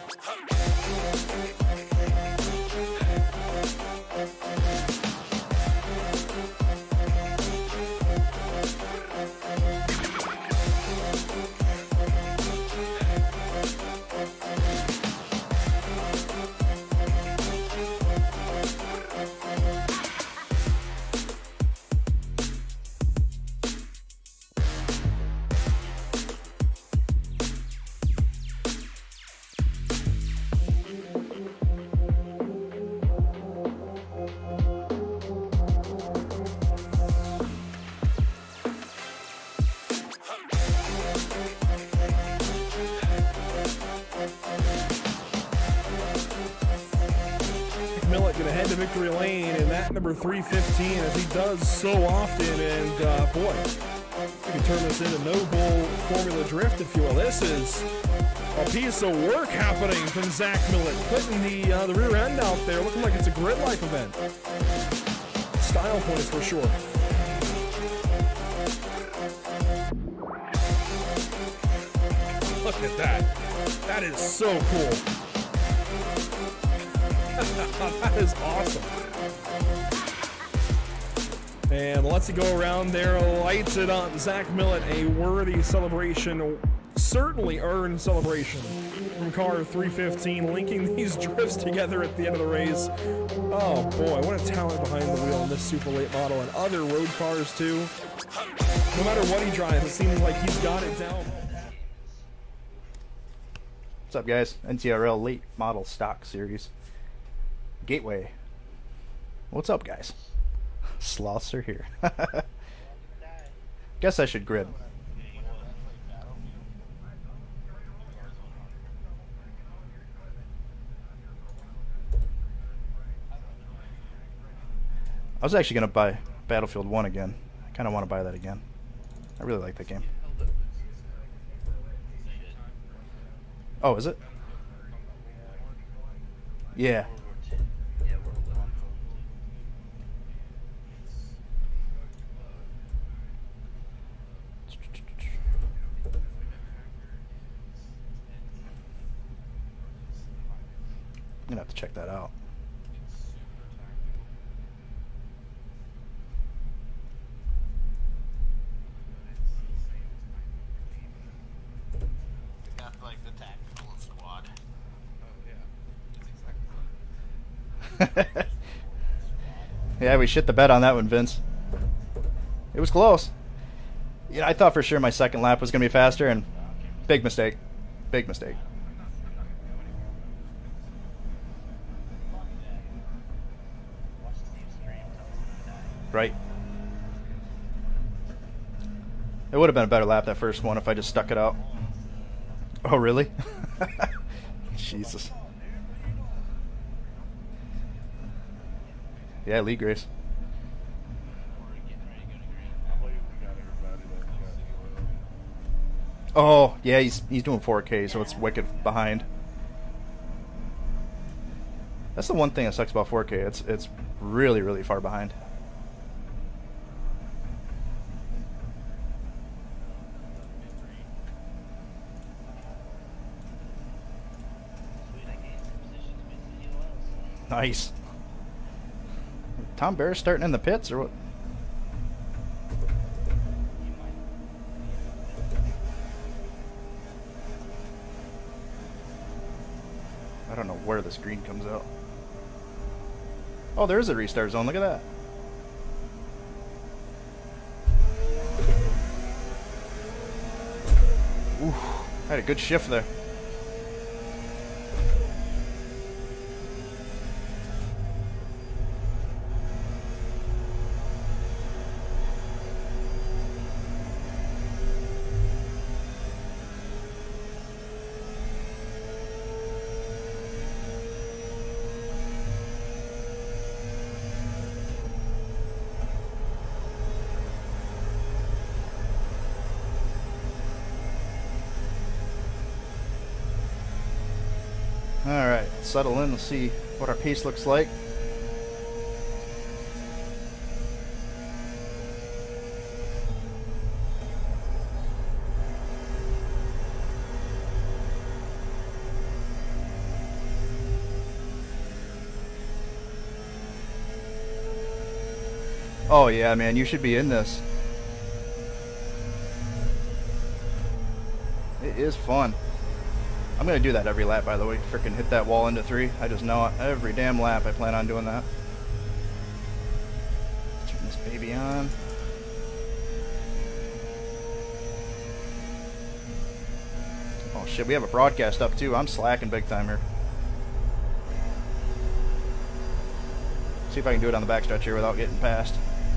Going to head to victory lane in that number 315 as he does so often, and boy, we can turn this into no-bull Formula Drift, if you will. This is a piece of work happening from Zach Millett, putting the rear end out there, looking like it's a grid life event. Style points for sure. Look at that. That is so cool. That is awesome. And lets it go around there, lights it up. Zach Millett, a worthy celebration, certainly earned celebration from car 315, linking these drifts together at the end of the race. Oh boy, what a talent behind the wheel in this super late model, and other road cars too. No matter what he drives, it seems like he's got it down. What's up, guys? NTRL Late Model Stock Series. Gateway. What's up, guys? Sloths are here. Guess I should grid. I was actually going to buy Battlefield 1 again. I kind of want to buy that again. I really like that game. Oh, is it? Yeah. I'm gonna have to check that out. Got like the tactical squad. Oh yeah, that's exactly. Yeah, we shit the bed on that one, Vince. It was close. You know, I thought for sure my second lap was gonna be faster, and big mistake. Big mistake. Right. It would have been a better lap that first one if I just stuck it out. Oh, really? Jesus. Yeah, league race. Oh, yeah, he's doing 4K, so it's wicked behind. That's the one thing that sucks about 4K. It's really, really far behind. Nice. Tom Bear's starting in the pits, or what? I don't know where this green comes out. Oh, there is a restart zone. Look at that. Ooh, had a good shift there. Alright, settle in and see what our pace looks like. Oh yeah, man, you should be in this. It is fun. I'm gonna do that every lap, by the way. Freaking hit that wall into 3. I just know it. Every damn lap I plan on doing that. Turn this baby on. Oh shit, we have a broadcast up too. I'm slacking big time here. See if I can do it on the backstretch here without getting past.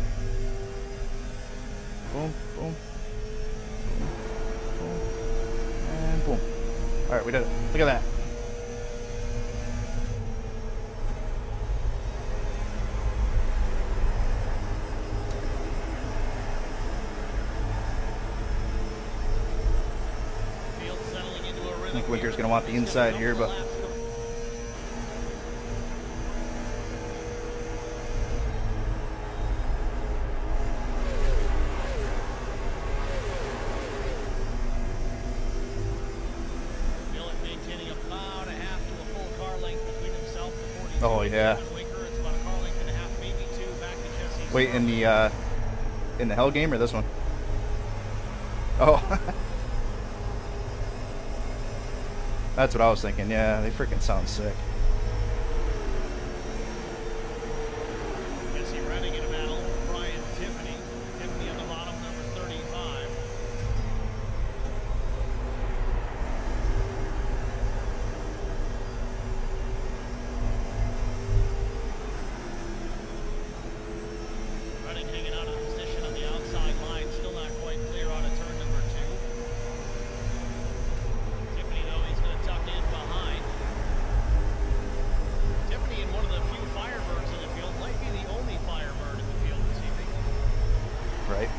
Boom, boom, boom, boom, and boom. Alright, we did it. Look at that. I think Winker's going to want the inside here, but... Oh yeah. Wait, in the Hell game or this one? Oh. That's what I was thinking. Yeah, they freaking sound sick. Jesse running in a battle. Brian Tiffany. Tiffany on the bottom, number 35. Running hanging out of the position on the outside line. Still not quite clear on a turn number 2. Tiffany, though, he's going to tuck in behind. Tiffany in one of the few Firebirds in the field. Might be the only Firebird in the field this evening. Right.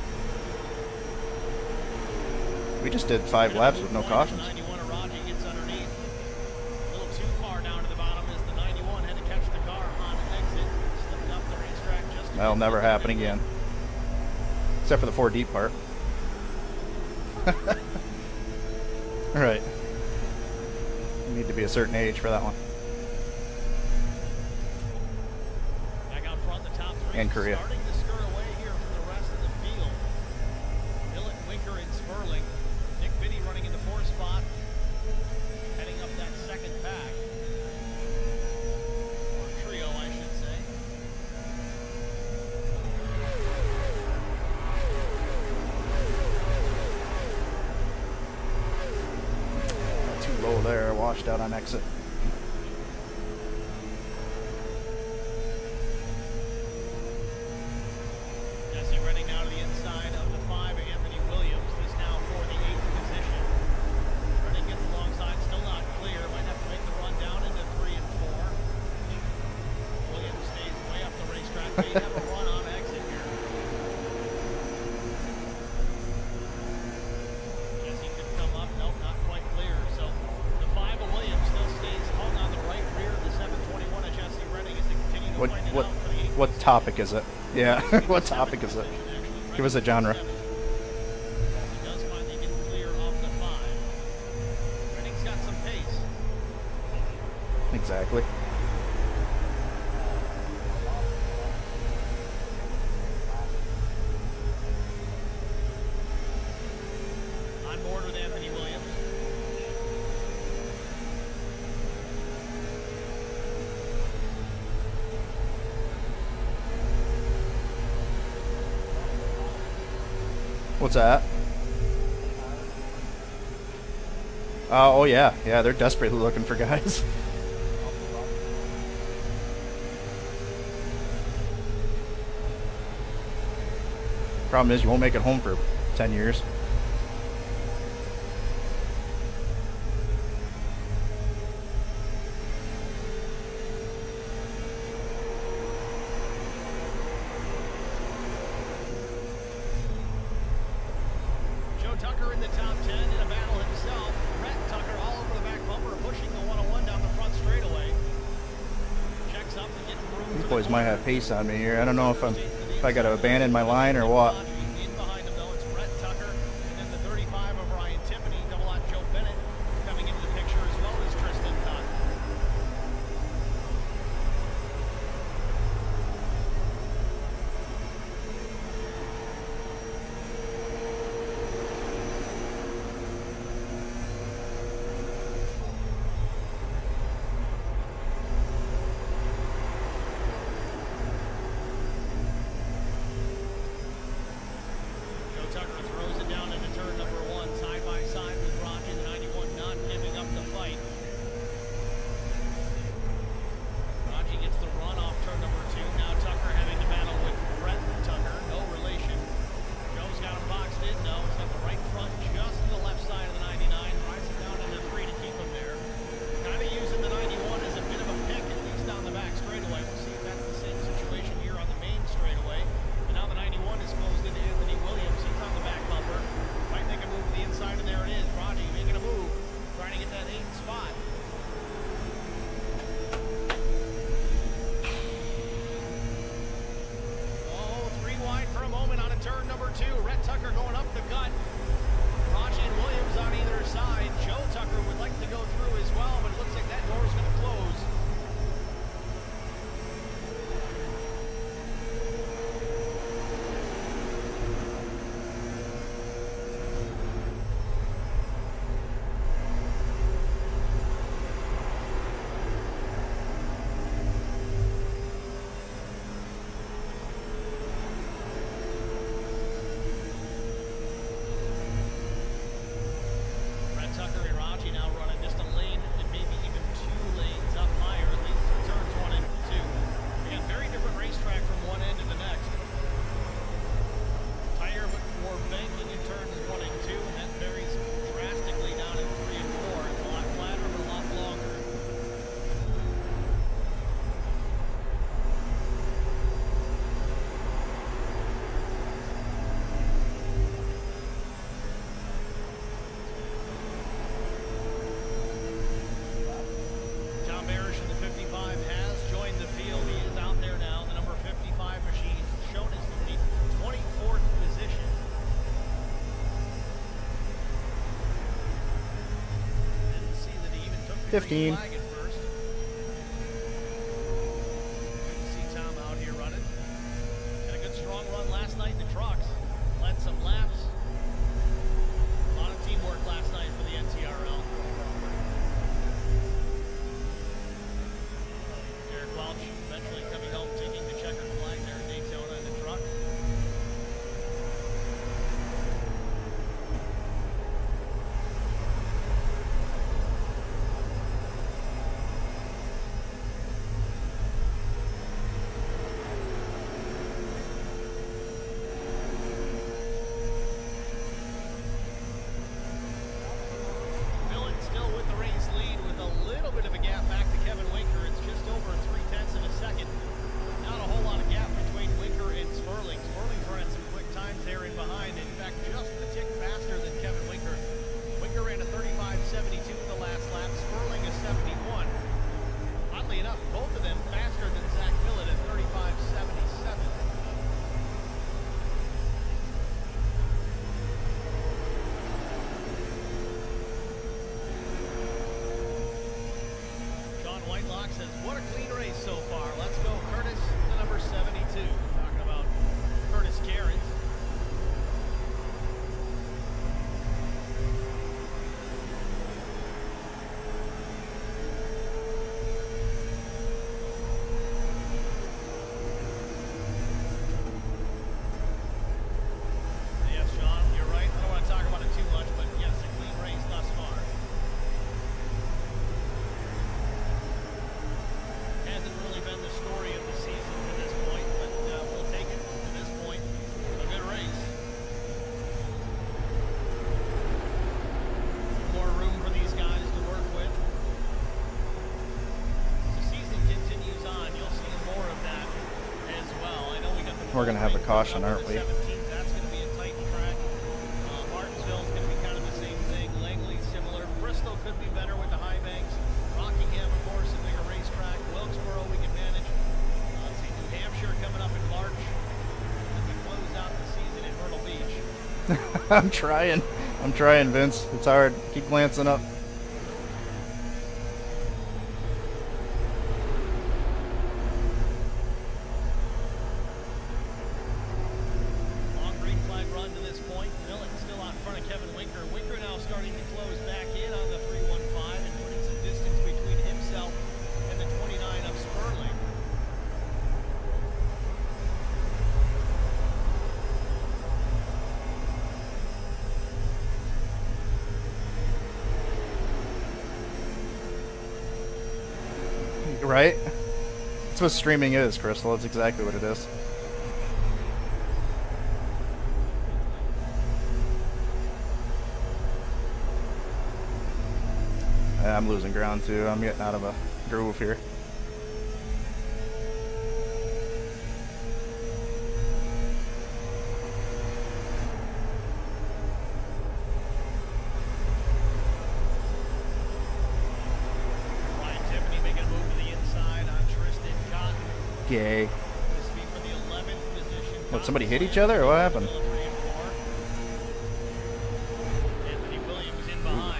We just did 5 laps with no cautions. 91 Araji gets underneath. A little too far down to the bottom as the 91 had to catch the car on exit. Slipped up the racetrack just to That'll never happen again. Except for the 4 deep part. Right. You need to be a certain age for that one. back out front, the top 3 And Korea. starting to skirt away here from the rest of the field. Millett, Winker, and Sperling. Nick Biddy running in the 4th spot, heading up that second pack. Or trio, I should say. Too low there, washed out on exit. Jesse Redding now to the inside of the 5, Anthony Williams. This now for the 8th position. Redding gets alongside, still not clear. Might have to make the run down into 3 and 4. Williams stays way up the racetrack. May have a run on exit here. Jesse could come up. Nope, not quite clear. So the 5 of Williams still stays hung on the right rear of the 721 of Jesse Redding as they continue to find it out for the 8th. What topic is it? Yeah, what topic is it? Give us a genre. He does finally get clear of the 5. Redding's got some pace. Exactly. On board with Anthony Williams. What's that? Oh yeah, yeah, they're desperately looking for guys. Problem is, you won't make it home for 10 years. Joe Tucker in the top 10 in a battle himself. Brett Tucker all over the back bumper, pushing the 101 down the front straightaway. Checks up and getting room. These boys might have pace on me here. I don't know if I got to abandon my line or what. In behind him though, it's Brett Tucker, and then the 35 of Brian Tiffany, double out Joe Bennett coming into the picture as well as Tristan Cott. 3:15. Flag at first. Good to see Tom out here running. Had a good strong run last night in the trucks. Led some laps. A lot of teamwork last night for the NTRL. Derek Welch eventually coming home, taking the checkered flag there in Daytona in the truck. Millen still with the race lead with a little bit of a gap back to Kevin Winker. It's just over 0.3 of a second. Not a whole lot of gap between Winker and Sperling. Sperling's running some quick times there in behind. In fact, just a tick faster than Kevin Winker. Winker ran a 35.72 in the last lap. Sperling a 71. Oddly enough, both of them faster than Zach Millett at 35.77. Sean Whitelock says, what a clean race so far. Let's go, Curtis, the number 72. Talking about Curtis Cairns. Yes, Sean, you're right. I don't want to talk about it too much, but yes, a clean race thus far. Hasn't really been the story of the season to this point, but we'll take it to this point. A good race. More room for these guys to work with. As the season continues on, you'll see more of that as well. I know we got the We're gonna have a caution, aren't we? 17th. That's going to be a tight track. Martinsville's going to be kind of the same thing. Langley similar. Bristol could be better with the high banks. Rockingham, of course, a bigger racetrack. Wilkesboro we can manage. Let's see, New Hampshire coming up in March. Then we close out the season in Myrtle Beach. I'm trying. I'm trying, Vince. It's hard. Keep glancing up. Long green flag run to this point. Millen still out in front of Kevin Winker. Winker now starting to close back in on the 315 and putting some distance between himself and the 29 of Sperling. Right? That's what streaming is, Crystal. That's exactly what it is. Yeah, I'm losing ground too. I'm getting out of a groove here. Ryan Tiffany making a move to the inside on Tristan Cotton. Gay. This will be for the 11th position. What, somebody hit each other or what happened? Anthony Williams in behind.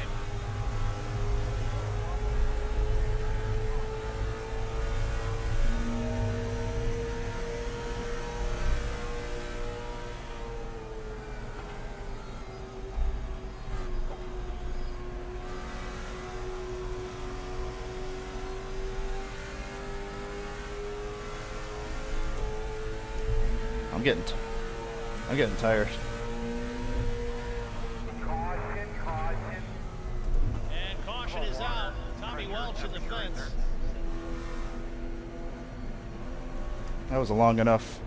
I'm getting tired. And caution is out. Tommy Welch in the fence. That was a long enough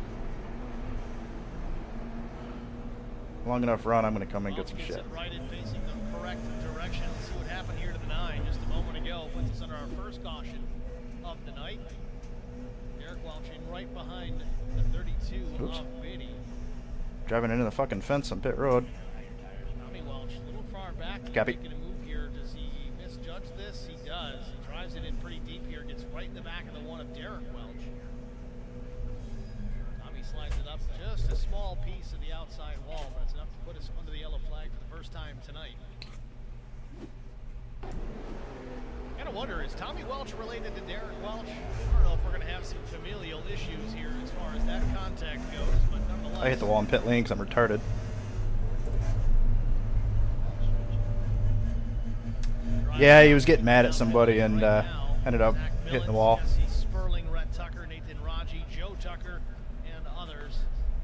run. I'm gonna come and get some Gets shit. it right in facing the correct direction. Let's see what happened here to the 9 just a moment ago. Puts us under our first caution of the night. Derek Welch in right behind the 32 Oops. of Beatty. Driving into the fucking fence on pit road. Tommy Welch a little far back. Copy. Making a move here. Does he misjudge this? He does. He drives it in pretty deep here. Gets right in the back of the one of Derek Welch. Tommy slides it up just a small piece of the outside wall, but it's enough to put us under the yellow flag for the first time tonight. wonder, is Tommy Welch related to Derek Welch? I don't know if we're going to have some familial issues here as far as that contact goes, but nonetheless. I hit the wall in pit lane because I'm retarded. Yeah, he was getting mad at somebody and ended up hitting the wall. Jesse Sperling, Rhett Tucker, Nathan Raji, Joe Tucker, and others.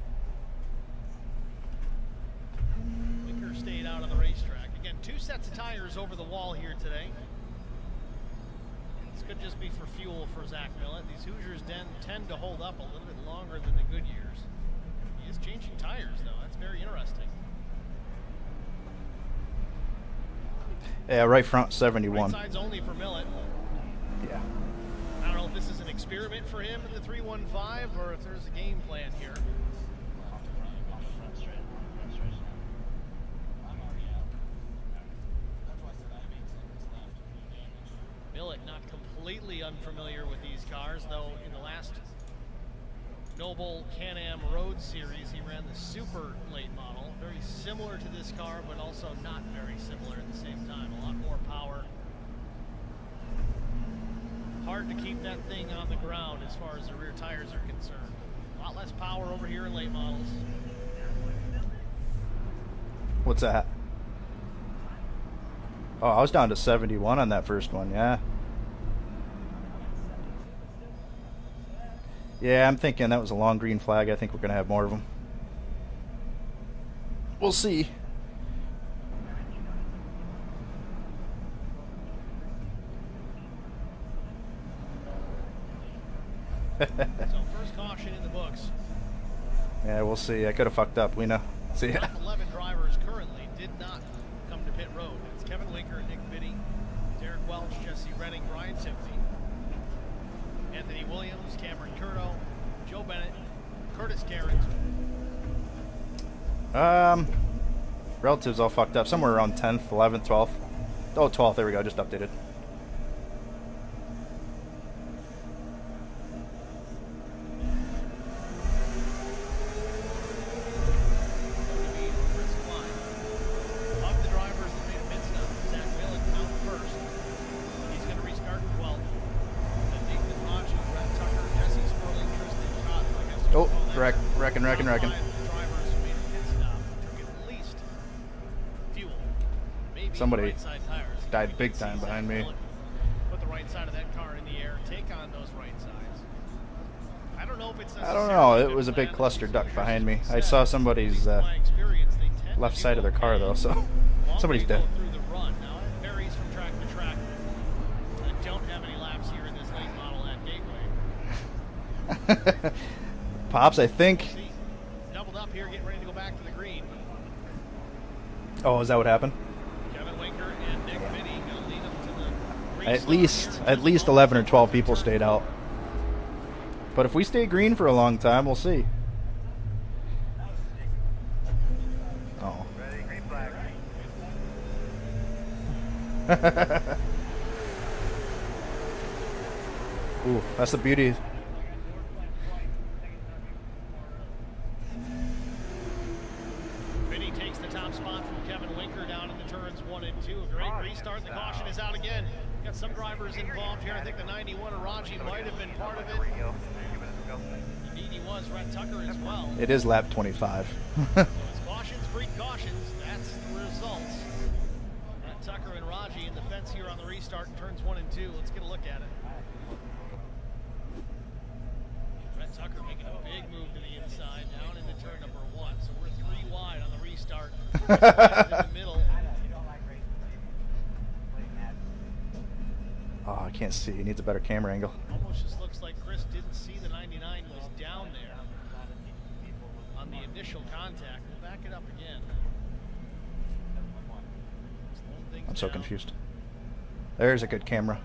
Winker stayed out on the racetrack. Again, 2 sets of tires over the wall here today. This could just be for fuel for Zach Millett. These Hoosiers tend to hold up a little bit longer than the good years. He is changing tires, though. That's very interesting. Yeah, right front 71. Right side's only for Millett. Yeah. I don't know if this is an experiment for him in the 315 or if there's a game plan here. Millett not completely unfamiliar with these cars, though in the last Noble Can-Am Road Series, he ran the super late model. Very similar to this car, but also not very similar at the same time. A lot more power. Hard to keep that thing on the ground as far as the rear tires are concerned. A lot less power over here in late models. What's that? Oh, I was down to 71 on that first one, yeah. Yeah, I'm thinking that was a long green flag. I think we're going to have more of them. We'll see. So first caution in the books. Yeah, we'll see. I could have fucked up. We know. See ya. Top 11 drivers currently did not come to pit road. It's Kevin Winker, Nick Biddy, Derek Welch, Jesse Redding, Ryan Tiffany, Anthony Williams, Cameron Curto, Joe Bennett, Curtis Cairns. Relatives all fucked up. Somewhere around 10th, 11th, 12th. Oh, 12th. There we go. Just updated. Of the drivers that made a pit stop, Zach Millett out first. He's going to restart 12th. Then Nathan Raji, Rhett Tucker, Jesse Sperling, Tristan Cott. I guess Oh, reckon. Top 5 drivers who made a pit stop took at least fuel. Maybe Somebody right side tires. died big time behind me. Put the right side of that car in the air, take on those right sides. I don't know if it's I don't know. It was a big cluster duck behind me. I saw somebody's left side of their car, though, so somebody's dead. Through the run. Now, it varies from track to track. I don't have any laps here in this late model at Gateway. Pops, I think. See, doubled up here, getting ready to go back to the green. Oh, is that what happened? Kevin Winker and Nick Biddy going to lead them to the green. At least 11 or 12 people stayed out. But if we stay green for a long time, we'll see. Oh. Ooh, that's the beauty. Biddy takes the top spot from Kevin Winker down in the turns 1 and 2. A great restart. The caution is out again. Got some drivers involved here. I think the 91 Araji might have been part of it. Indeed he was. Rhett Tucker as well. It is lap 25. So it's cautions breed cautions. That's the results. Rhett Tucker and Raji in the fence here on the restart in turns 1 and 2. Let's get a look at it. Rhett Tucker making a big move to the inside, down into turn number 1. So we're 3 wide on the restart. In the middle. Oh, I can't see. He needs a better camera angle. Almost just looks like Chris didn't see the 99 was down there on the initial contact. We'll back it up again. I'm so confused. There's a good camera.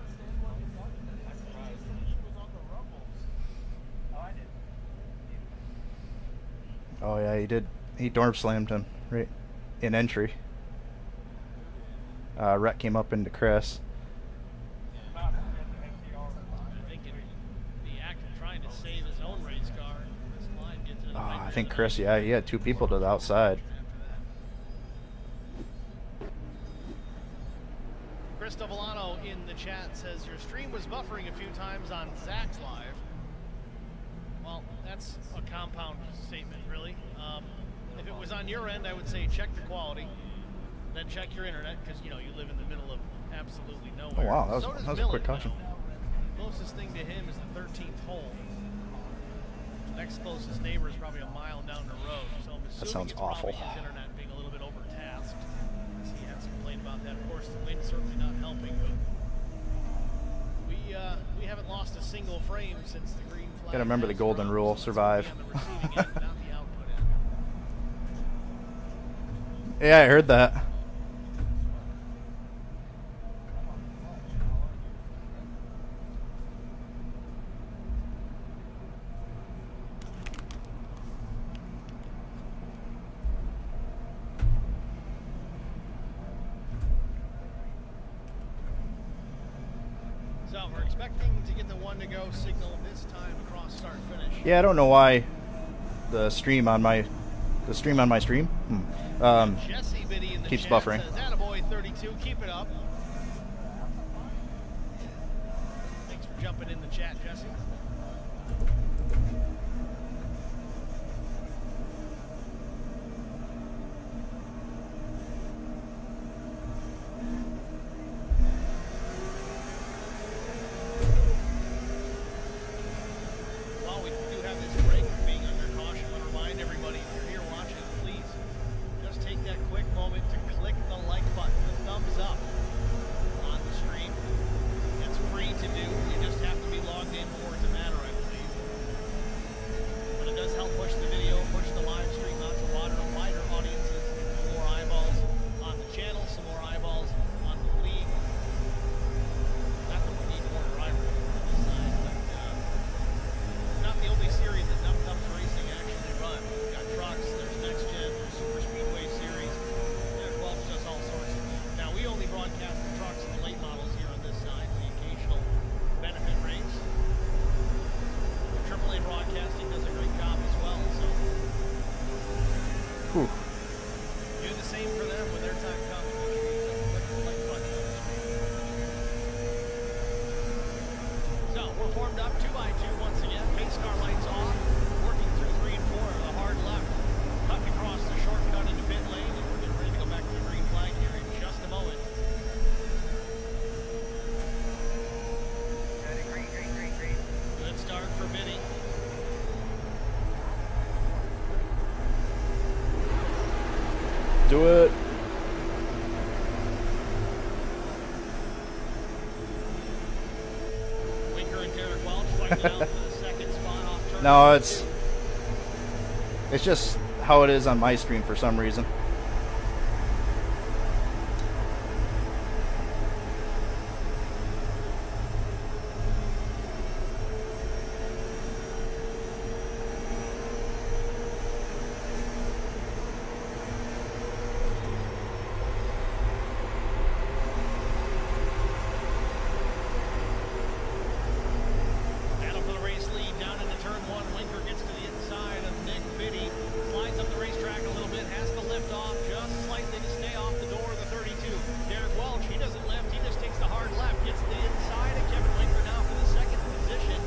Oh yeah, he did. He dorm slammed him right in entry. Rhett came up into Chris. I think Chris, yeah, he had 2 people to the outside. Chris Dovolano in the chat says your stream was buffering a few times on Zach's live. Well, that's a compound statement, really. If it was on your end, I would say check the quality, then check your internet, because you know you live in the middle of absolutely nowhere. Oh wow, that So was does a Millen quick caution. now. Closest thing to him is the 13th hole. Next closest neighbor is probably a mile down the road. So I'm assuming sounds it's awful. probably his internet being a little bit overtasked. He has complained about that. Of course, the wind certainly not helping, but we haven't lost a single frame since the green flag. Gotta remember the has golden run, rule, so it's survive. gonna be on the receiving end, not the output end. Yeah, I heard that. So we're expecting to get the one to go signal this time across start finish. Yeah, I don't know why the stream on my stream Jesse Biddy in the keeps chat buffering. says, "Attaboy 32, keep it up." Thanks for jumping in the chat, Jesse. While we do have this break being under caution, I want to remind everybody, if you're here watching, please just take that quick moment to click the like button, the thumbs up on the stream. It's free to do. You just have to be logged in for it to matter, I believe. But it does help push the video, push the live stream out to wider audiences, more eyeballs on the channel, some more eyeballs on the league. Not that we need more drivers on this side, but it's not the only series that Num Nums Racing actually run. We've got trucks, there's Next Gen, there's Super Speedway Series, and Welch does all sorts of things. Now, we only broadcast the trucks and the late models here on this side, the occasional benefit race. AAA Broadcasting does a great job as well, so Whew. do the same for them when their time comes. Make sure you click the like button on the screen. So, we're formed up 2x2 once again. Pace car lights off. Working through 3 and 4. The hard left. Cutting across the shortcut into pit lane. And we're getting ready to go back to the green flag here in just a moment. Good start for Biddy. Do it. Winker and Derek Welch fighting it out for the second spot off turn. No, it's just how it is on my stream for some reason. Battle for the race lead down into turn 1. Winker gets to the inside of Nick Biddy. Slides up the racetrack a little bit. Has to lift off just slightly to stay off the door of the 32. Derek Welch, he doesn't lift. He just takes the hard left. Gets to the inside of Kevin Winker now for the second position.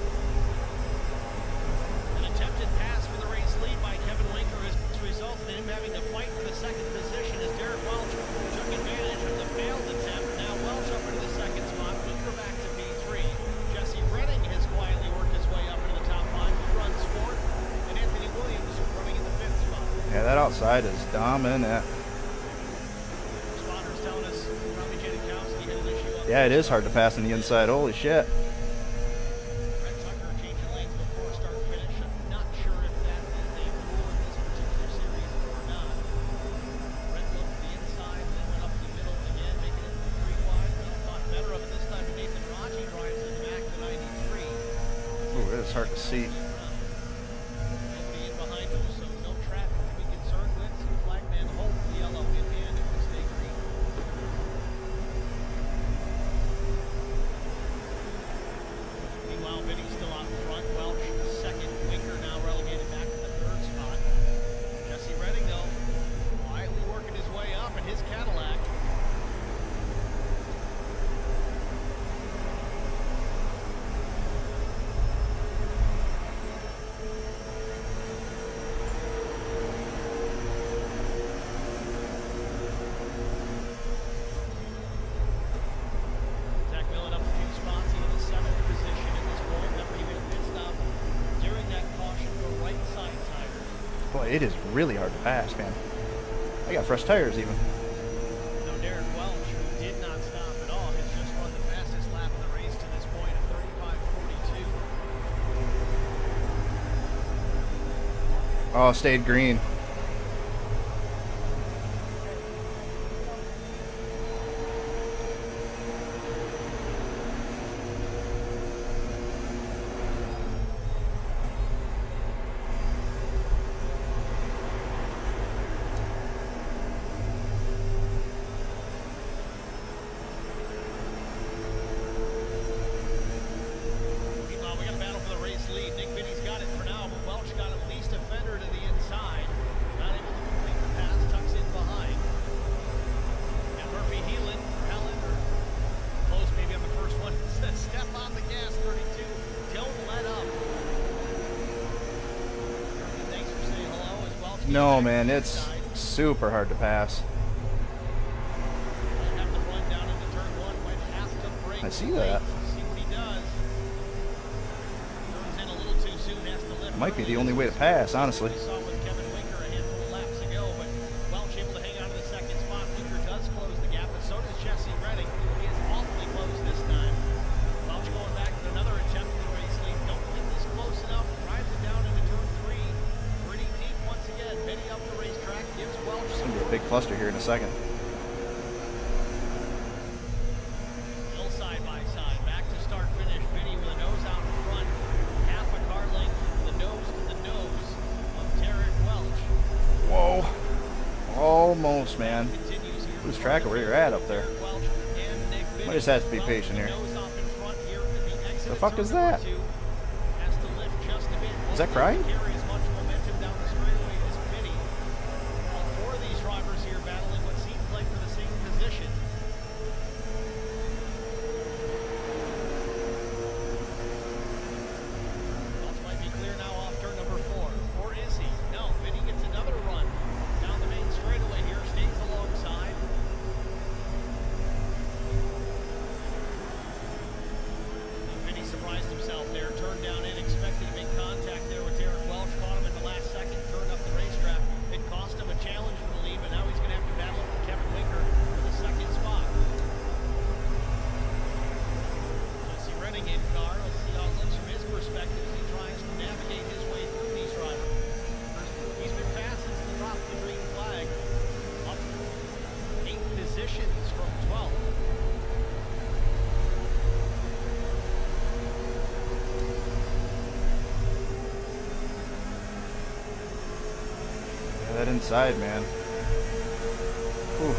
An attempted pass for the race lead by Kevin Winker has resulted in him having to fight for the second position as Derek Welch took advantage of the failed attempt. Now Welch up into the second spot. Winker back to P3. Jesse Redding has quietly worked his way up into the top 5. He runs fourth. And Anthony Williams running in the 5th spot. Yeah, that outside is dominant. Spotters telling us Robbie Janikowski had an issue up. Yeah, it is hard to pass on the inside. Holy shit. Brett Tucker changing lanes before start finish. I'm not sure if that is a rule in this particular series or not. Brett looked to the inside, then went up the middle again, making it 3 wide. Well, thought better of it this time. Nathan Raji drives it back to 93. Ooh, it is hard to see. Nobody in behind him, so no traffic to be concerned with. So flagman holds the yellow in hand and we stay green. Meanwhile, Biddy's still out in front. Welch second. Winker now relegated back to the 3rd spot. Jesse Redding, though, quietly working his way up in his Cadillac. it is really hard to pass, man. I got fresh tires even. No, Derek Welch, who did not stop at all, has just run the fastest lap of the race to this point of 35.42. Oh, stayed green. No, man, it's super hard to pass. I see that. Might be the only way to pass, honestly. Big cluster here in a second. Still side by side, back to start finish. Biddy with a nose out in front, half a car length from the nose to the nose of Derek Welch. Whoa, almost, man. Lose track of where you're at up there. I just have to be patient here. The fuck is that? Is that crying? That inside, man. Whew.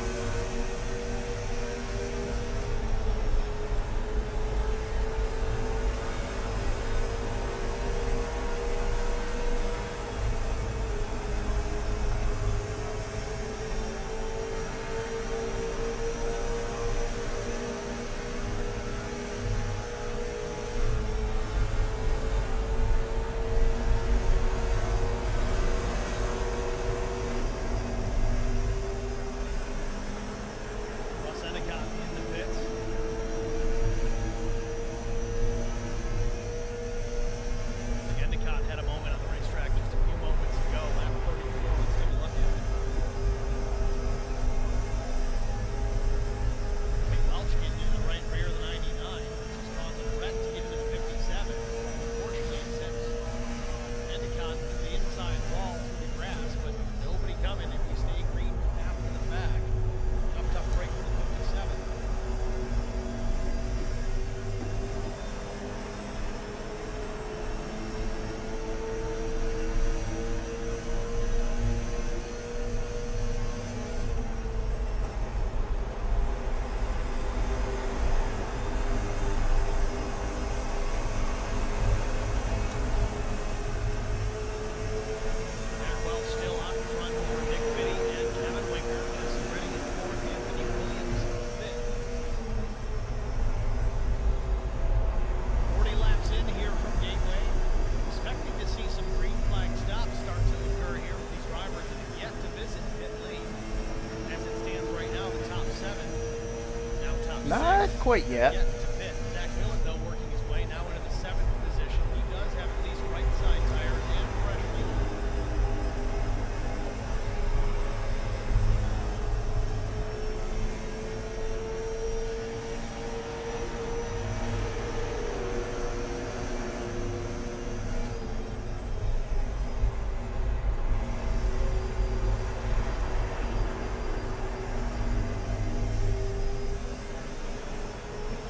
Not quite yet. Zach Millen, though, working his way now into the 7th position. He does have at least right side tires and fresh fuel.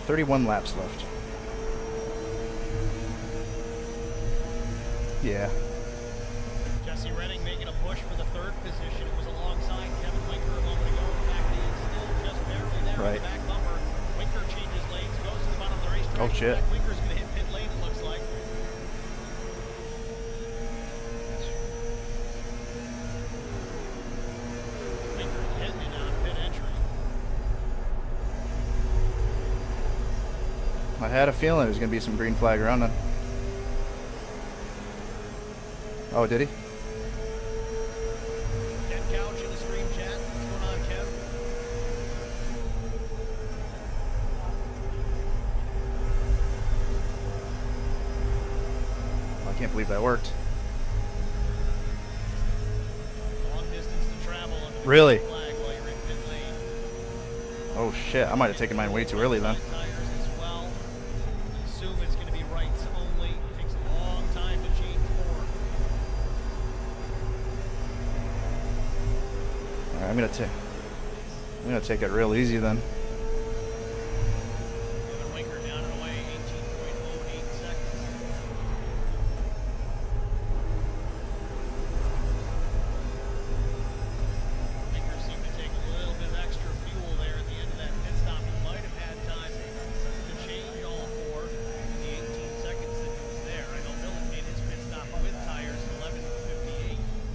31 laps left. Yeah. Jesse Redding making a push for the third position. It was alongside Kevin Winker a moment ago. In fact, he is still just barely there in the back bumper. Winker changes lanes, goes to the bottom of the racetrack. Oh, shit. Winker's going to hit pit lane, it looks like. Winker hitting it on pit entry. I had a feeling there was going to be some green flag running. Oh, did he? Ken Couch in the stream chat. What's going on, Kev? I can't believe that worked. Long distance to travel under the Really? flag while you're in pit lane. Oh shit, I might have taken mine way too early then. Tires as well. Assume it's going to be rights only. Takes a long time to change form. Alright, I'm gonna take it real easy then. Kevin Winker down and away, 18.08 seconds. Winker seemed to take a little bit of extra fuel there at the end of that pit stop. He might have had time to change all four in the 18 seconds that he was there. I know Billet made his pit stop with tires at 11:58.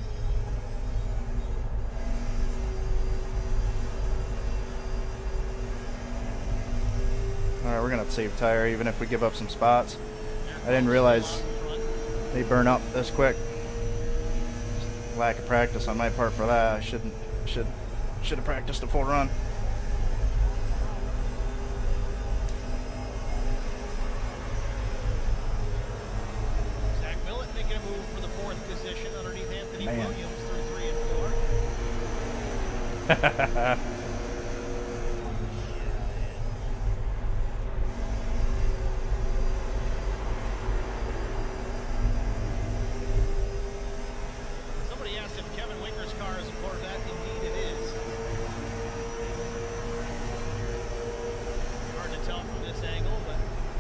Alright, we're gonna save tire even if we give up some spots. I didn't realize they burn up this quick. Lack of practice on my part for that. I should have practiced a full run. Zach Millett making a move for the fourth position underneath Anthony Man. Williams through 3 and 4. Somebody asked if Kevin Winker's car is a Corvette. Indeed it is. Hard to tell from this angle, but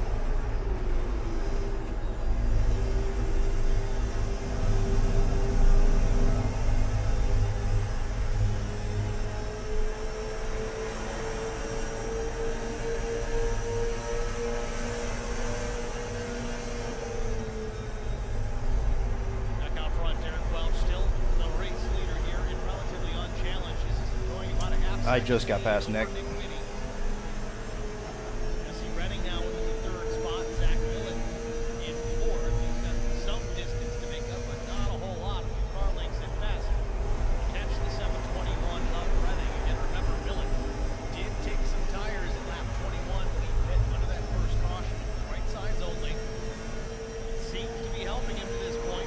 back out front, Derek Welch still the race leader here and relatively unchallenged. This is going about a half I second just got lead past over Nick. Whitty. Jesse Redding now in the third spot. Zach Millett in fourth. He's got some distance to make up, but not a whole lot. A few car lengths in fast. Catch the 721 of Redding. Again, remember, Millett did take some tires in lap 21 when he hit under that first caution. Right sides only. It seems to be helping him to this point.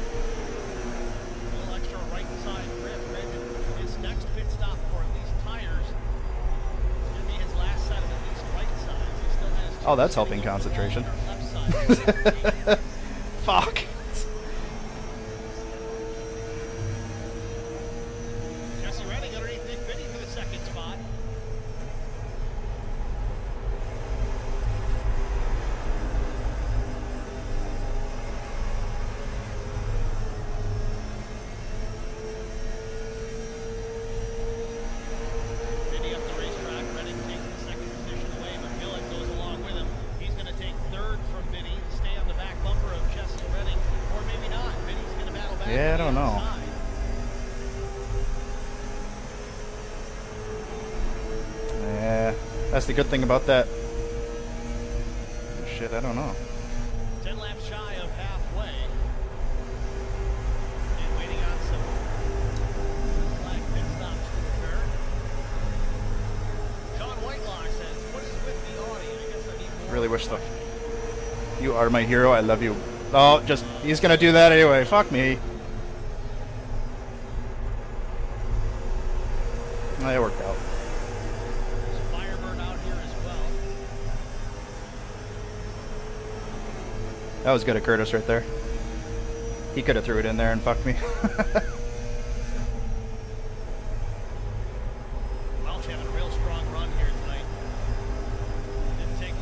A little extra right side grip. His next pit stop for at least tires. It's going to be his last set of at least right sides. He still has two Oh, that's sitting helping over the wall concentration. on our left side. Fuck. Jesse Redding underneath Nick Biddy for the second spot. Biddy up the racetrack. Redding takes the second position away, but Millett goes along with him. He's going to take third from Biddy, stay on the back bumper of Jesse Redding, or maybe not. Biddy's going to battle back. Yeah, I on the don't know. outside. Yeah, that's the good thing about that. Oh, shit, I don't know. 10 laps shy of halfway. And waiting on some flag pit stops to occur. Sean Whitelock says, what is with the Audi? I guess I need more. Really wish the... You are my hero, I love you. Oh, just... He's gonna do that anyway. Fuck me. Oh, it worked out. There's a Firebird out here as well. That was good of Curtis right there. He could have threw it in there and fucked me. Welch having a real strong run here tonight. Didn't take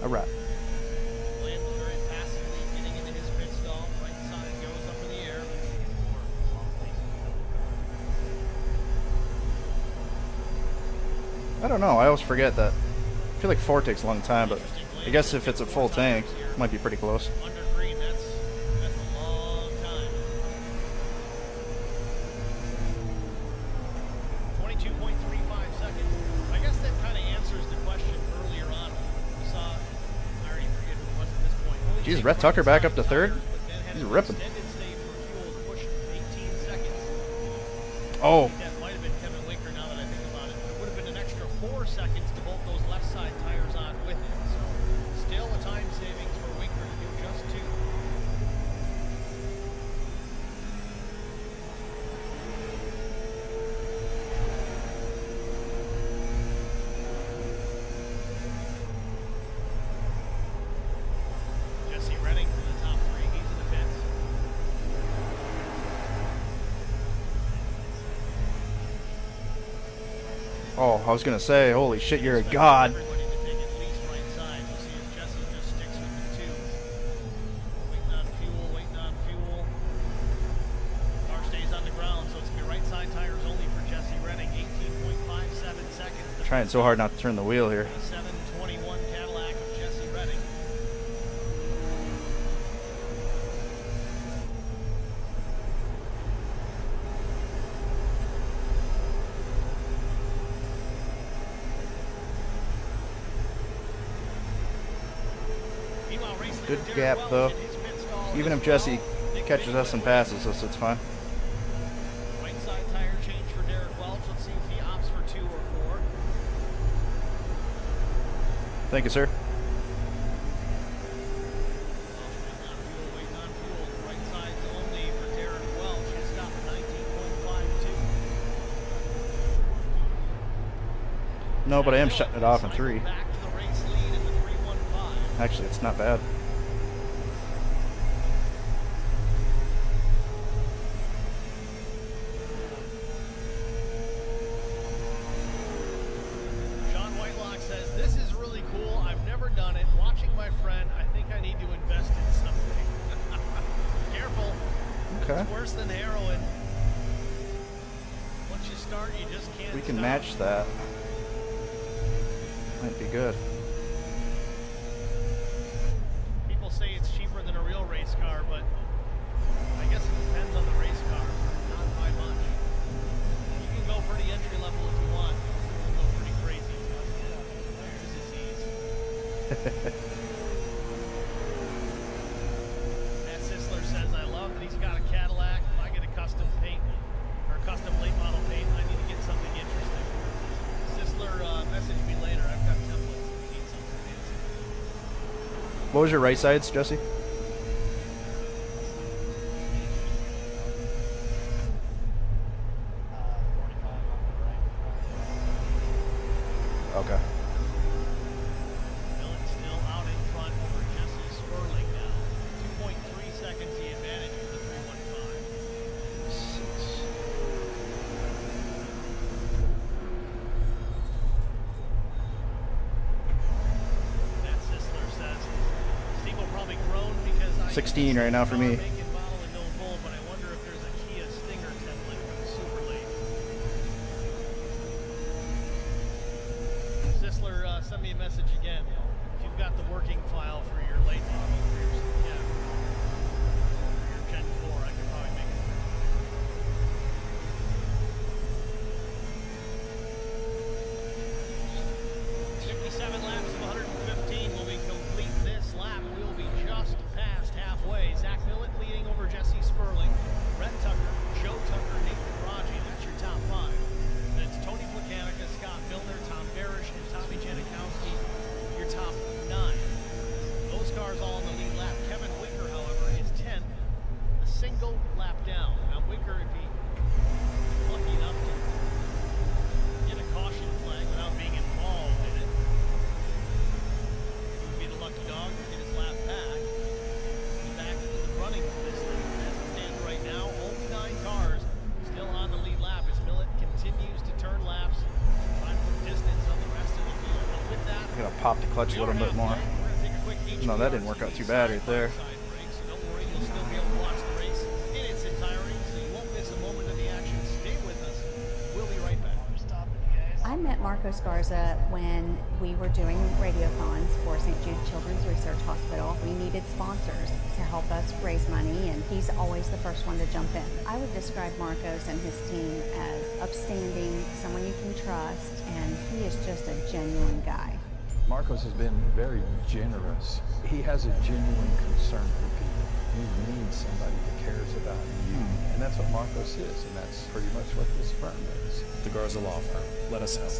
All right. Williams very passively getting into his pit stall. Right side goes up in the air. I don't know. I always forget that. I feel like 4 takes a long time, but I guess if it's a full tank, it might be pretty close. Under green, that's a long time. 22.35 seconds. I guess that kind of answers the question earlier on. We saw, I already forget who it was at this point. Jeez, Rhett Tucker back up to 3rd? He's ripping. Extended stay for fuel to push 18 seconds. Oh, That might have been Kevin Winker now that I think about it. It would have been an extra 4 seconds to bolt those left side tires on with it. So still a time savings for Winker to do just 2. Jesse Redding for the top 3. He's in the pits. oh, I was gonna say, holy shit, you're a god. Everybody to take at least right side. We'll see if Jesse just sticks with the 2. Waiting on fuel. Car stays on the ground, so it's gonna be right side tires only for Jesse Redding. 18.57 seconds. The Trying so hard not to turn the wheel here. 721 Cadillac of Jesse Redding. Meanwhile, race leader Good Derek gap, Welch though. in his pit stall Even as if Jesse well. Nick catches us and passes us, it's fine. Right side tire change for Derek Welch. Let's see if he opts for 2 or 4. Thank you, sir. Waiting on fuel. Right side's only for Derek Welch. His stop at 19.52. No, but I am shutting it off in 3. Back to the race lead in the 315. Actually, it's not bad. Sean Whitelock says, "This is really cool. I've never done it. Watching my friend, I think I need to invest in something." Careful. Okay. It's worse than heroin. Once you start, you just can't We can stop. match that. Might be good. People say it's cheaper than a real race car, but I guess it depends on the race car. Not by much. You can go pretty entry level if you want. You can go pretty crazy. It's a disease. Matt Sisler says, "I love that he's got a Cadillac. If I get a custom paint or custom late model paint, I need to get something interesting." Sisler, message me later. I've got templates if you need something fancy. What was your right sides, Jesse? Okay. Millen still out in front over Jesse Sperling now. 2.3 seconds the advantage for the 315. 6. Matt Sisler says, "Steve will probably groan because I 16 right now for me. Make and model and no bull, but I wonder if there's a Kia Stinger template for the Super League." Sisler, send me a message again. If you've got the working file for your late model, for your, yeah, for your Gen 4, I could probably make it work. 57 laps of 115 will be complete this lap. We'll be just past halfway. Zach Millett leading over Jesse Sperling, Rhett Tucker, Joe Tucker, Nathan Raji. That's your top 5. Then it's Tony Placanica, Scott Milner, Tom Barish, and Tommy Janikowski, your top 9. Those cars all in the lead lap. Kevin Winker, however, is 10th, a single lap down. Now Winker, if he's lucky enough to get a caution flag without being involved in it, he would be the lucky dog to get his lap back. He's back into the running for this thing. As it stands right now, only 9 cars still on the lead lap as Millett continues to turn laps, trying to put distance on the rest of the field. But with that, I'm gonna pop the clutch a little bit more. we're gonna No, that didn't work out too bad right there. Don't worry, you'll still be able to watch the race in its entirety, so you won't miss a moment of the action. Stay with us. We'll be right back. I met Marco Scarza when we were doing radiothons for St. Jude Children's Research Hospital. We needed sponsors to help us raise money, and he's always the first one to jump in. I would describe Marcos and his team as upstanding, someone you can trust, and he is just a genuine guy. Marcos has been very generous. He has a genuine concern for people. You need somebody that cares about you. And that's what Marcos is, and that's pretty much what this firm is. The Garza Law Firm. Let us help.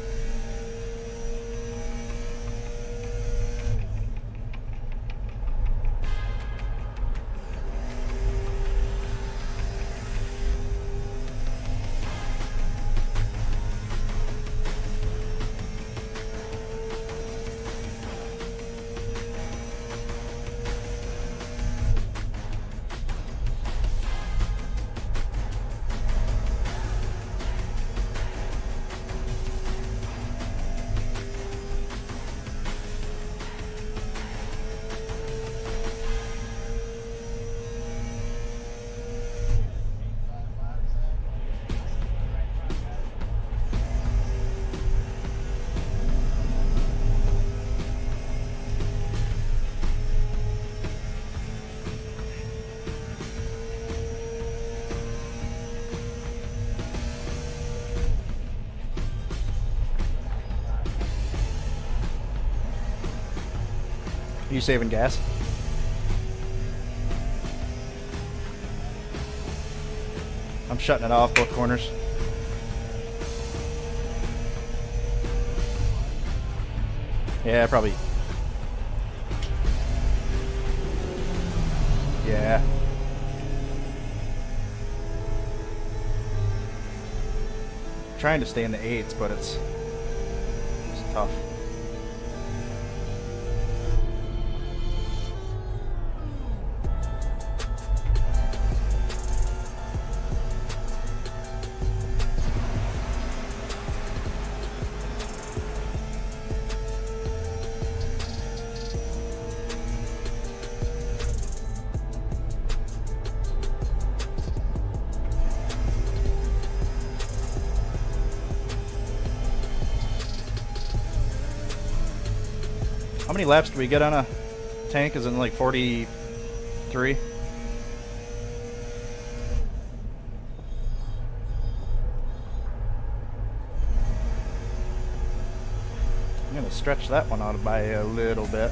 You saving gas? I'm shutting it off both corners. Yeah, probably. Yeah. Trying to stay in the 8s, but it's tough. How many laps do we get on a tank? Is it like 43? I'm gonna stretch that one out by a little bit.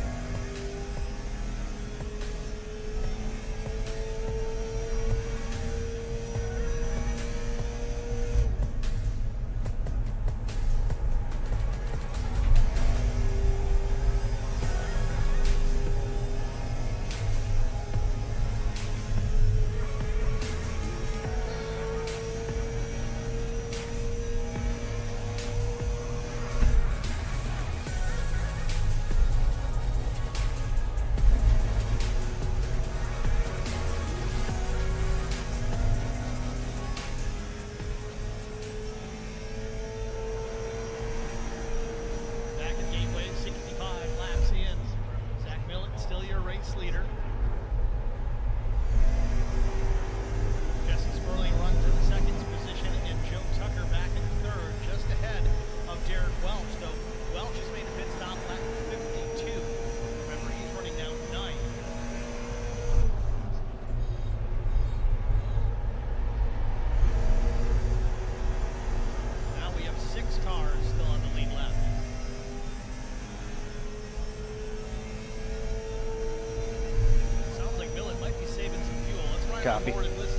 Copy.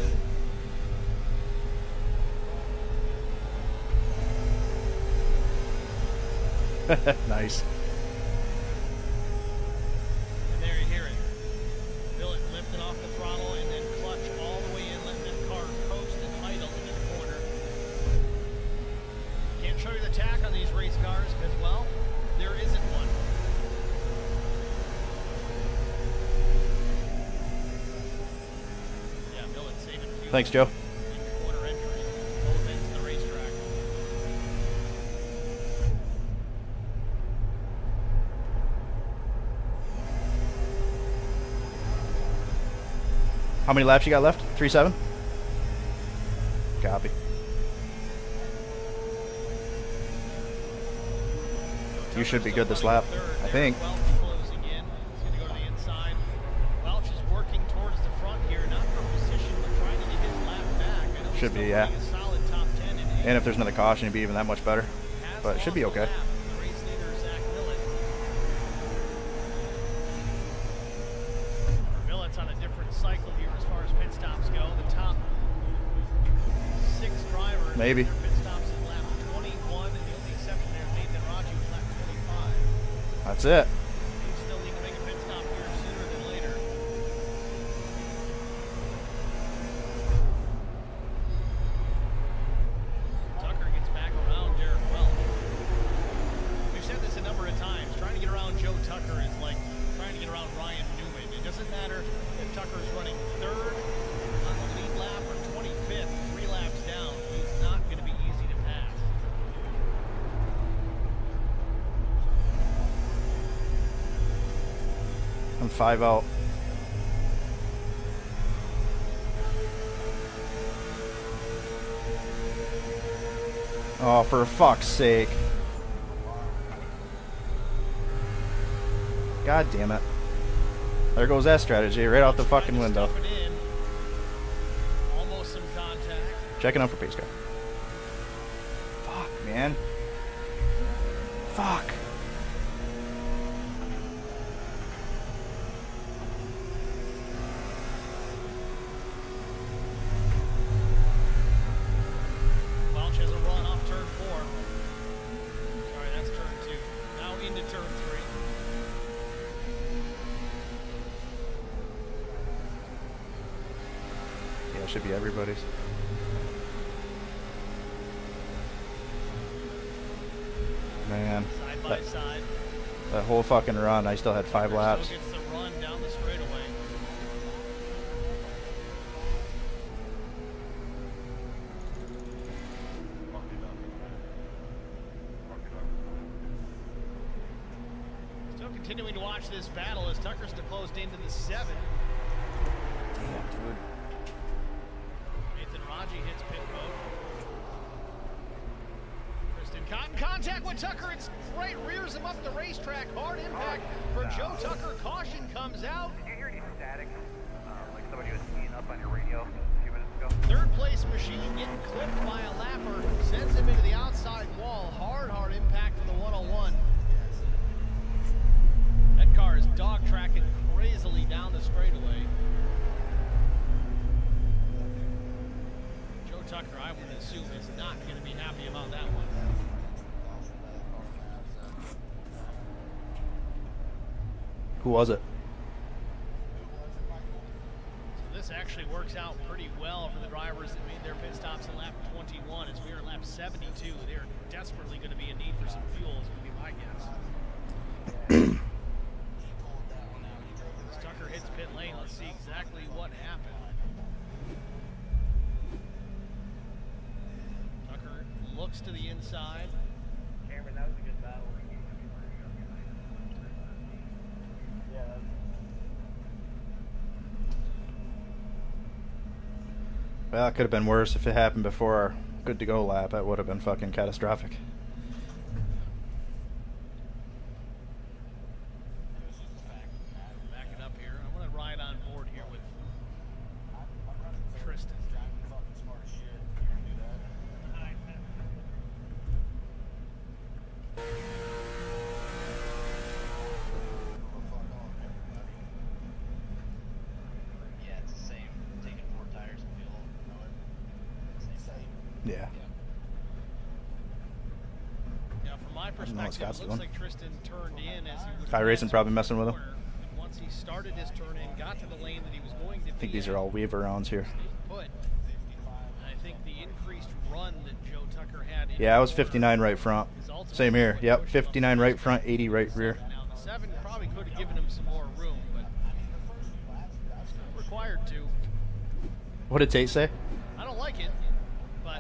Nice. And there you hear it. Billet lifting off the throttle and then clutch all the way in, letting the car coast and idle into the corner. Can't show you the tack on these race cars because, well, there isn't one. Thanks, Joe. Quarter entry, both ends of the racetrack. How many laps you got left? 3.7? Copy. You should be good this lap, I think. Welch closing in. He's going to go to the inside. Welch is working towards the front here, not for position, but trying to get his lap back. I know he's Should be, still yeah. running a solid top 10 in And if there's another caution, it'd be even that much better. But it should be okay. The race leader, Zach Millett. Millett's on a different cycle here as far as pit stops go. The top 6 drivers. Maybe. Their pit stops in lap 21, and the only exception there is Nathan Raji with lap 25. That's it. They still need to make a pit stop here sooner than later. Tucker gets back around Derek Welch. We've said this a number of times. Trying to get around Joe Tucker is like trying to get around Ryan Newman. It doesn't matter if Tucker's running 3rd on the lead lap or 25th, 3 laps down. He's not going to be easy to pass. I'm 5 out. Oh, for fuck's sake. God damn it. There goes that strategy right out the fucking window. Stuff it in. Almost some contact. Checking out for pace car. Fuck, man. Fuck. Welch has a run off turn 4. Sorry, that's turn 2. Now into turn 3. Yeah, it should be everybody's. Man. Side by side. That whole fucking run, I still had 5 laps. Still gets the run down the straightaway. Still continuing to watch this battle as Tucker's closed into the 7. Damn, dude. Nathan Raji hits pit road. Kristen Cotton contact with Tucker. It's right, rears him up the racetrack. Hard impact for Joe Tucker. Caution comes out. Did you hear any static? Like somebody was speeding up on your radio a few minutes ago? Third place machine getting clipped by a lapper. Sends him into the outside wall. Hard impact for the 101. That car is dog tracking crazily down the straightaway. Joe Tucker, I would assume, is not going to be happy about that one. Who was it? So this actually works out pretty well for the drivers that made their pit stops in lap 21. As we are in lap 72, they're desperately going to be in need for some fuel, is going to be my guess. As Tucker hits pit lane, let's see exactly what happened. Tucker looks to the inside. Cameron, that was a good battle. Well, it could have been worse if it happened before our good to go lap. That would have been fucking catastrophic. Backing up here. I want to ride on board here with Tristan. Yeah, it's the same. Taking 4 tires and fuel. Same thing. Yeah. Now, from my know what perspective, Scott's it looks doing. like Tristan turned in as he was Kai Racing probably messing with him. corner. And once he started his turn in, got to the lane that he was going to I think these are all Weaver rounds here. put. And I think the increased run that Joe Tucker had. In Yeah, I was the corner 59 right front. is ultimately Same here. what Yep, pushed him up 59 the right racetrack. front, 80 right rear. Now, the 7 probably could have given him some more room, but still required to. What did Tate say? I don't like it, but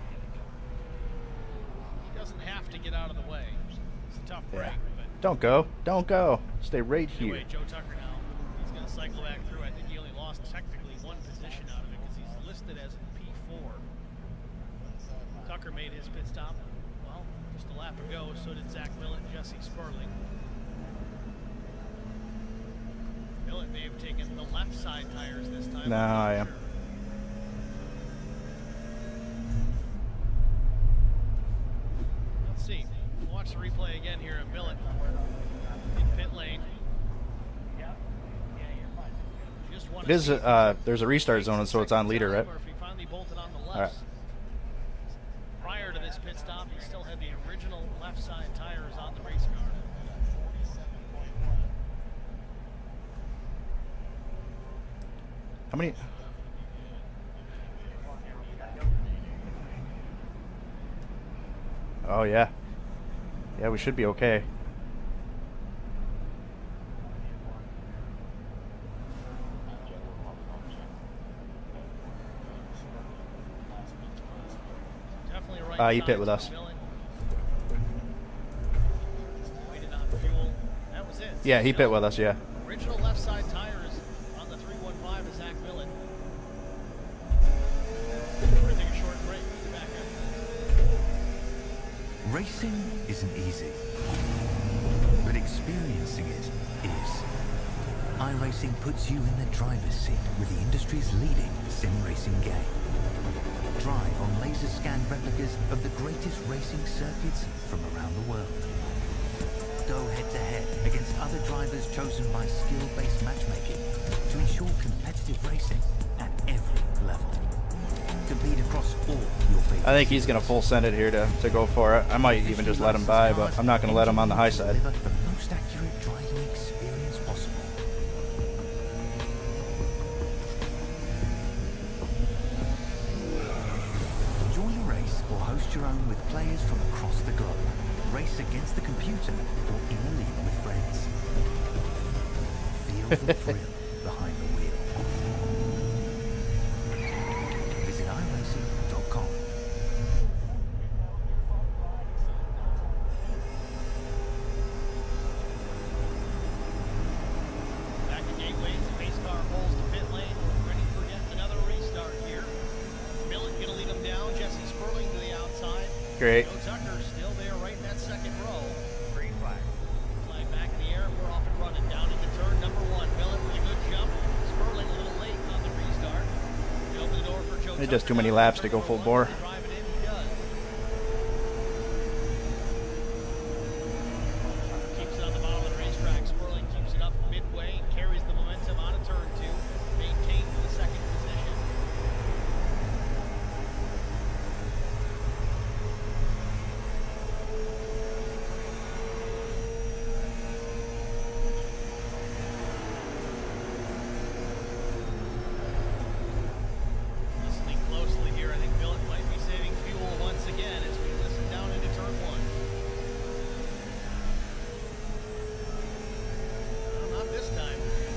he doesn't have to get out of the way. It's a tough break, Yeah. but Don't go. Don't go. Stay right anyway, here. Joe Tucker now, he's going to cycle back through. I think he only lost technically one position out of it because he's listed as P4. Tucker made his pit stop, well, just a lap ago. So did Zach Millett and Jesse Sperling. Millett may have taken the left side tires this time. No, I am. Let's see. Watch the replay again here of Millett in pit lane. It is, there's a restart zone, so it's on leader, right? All right. Prior to this pit stop, he still had the original left side tires on the race car. How many? Oh, yeah. Yeah, we should be okay. He pit with us. Yeah, he pit with us, yeah. Original left side tires on the 315 is Zach Millett. We're going to take a short break. We'll be back after. Racing isn't easy, but experiencing it is. iRacing puts you in the driver's seat with the industry's leading sim racing game. Drive on laser scanned replicas of the greatest racing circuits from around the world. Go head to head against other drivers chosen by skill-based matchmaking to ensure competitive racing at every level. Compete across all your favorite. I think he's going to full send it here to go for it. I might even just let him by, but I'm not going to let him on the high side. Deliver the most accurate driving experience possible. Host your own with players from across the globe. Race against the computer or in a league with friends. Feel the thrill behind the wheel. Visit iRacing.com. Back at Gateways, the pace car pulls to pit lane. We're ready for yet another restart here. Millett gonna lead him down. Jesse Sperling to the outside. Great. Joe Tucker still there right in that second row. Green flag. Flag back in the air. We're off and running down into turn number 1. Millett with a good jump. Sperling a little late on the restart. We open the door for Joe They Tucker. just too many laps to go full bore. Drive it in, he does. Keeps it on the bottom of the racetrack. Sperling keeps it up midway and carries the momentum out of turn 2. Maintains the second position. Listening closely here, I think Millett might be saving fuel once again as we listen down into turn 1. Well, not this time.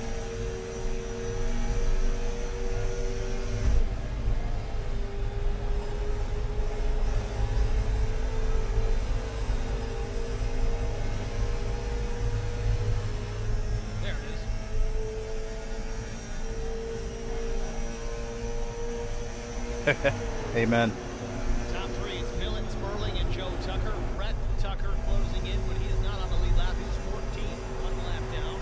There it is. Amen. Top 3, it's Millett, Sperling, and Joe Tucker. Brett Tucker closing in, but he is not on the lead lap. He's 14th, 1 lap down.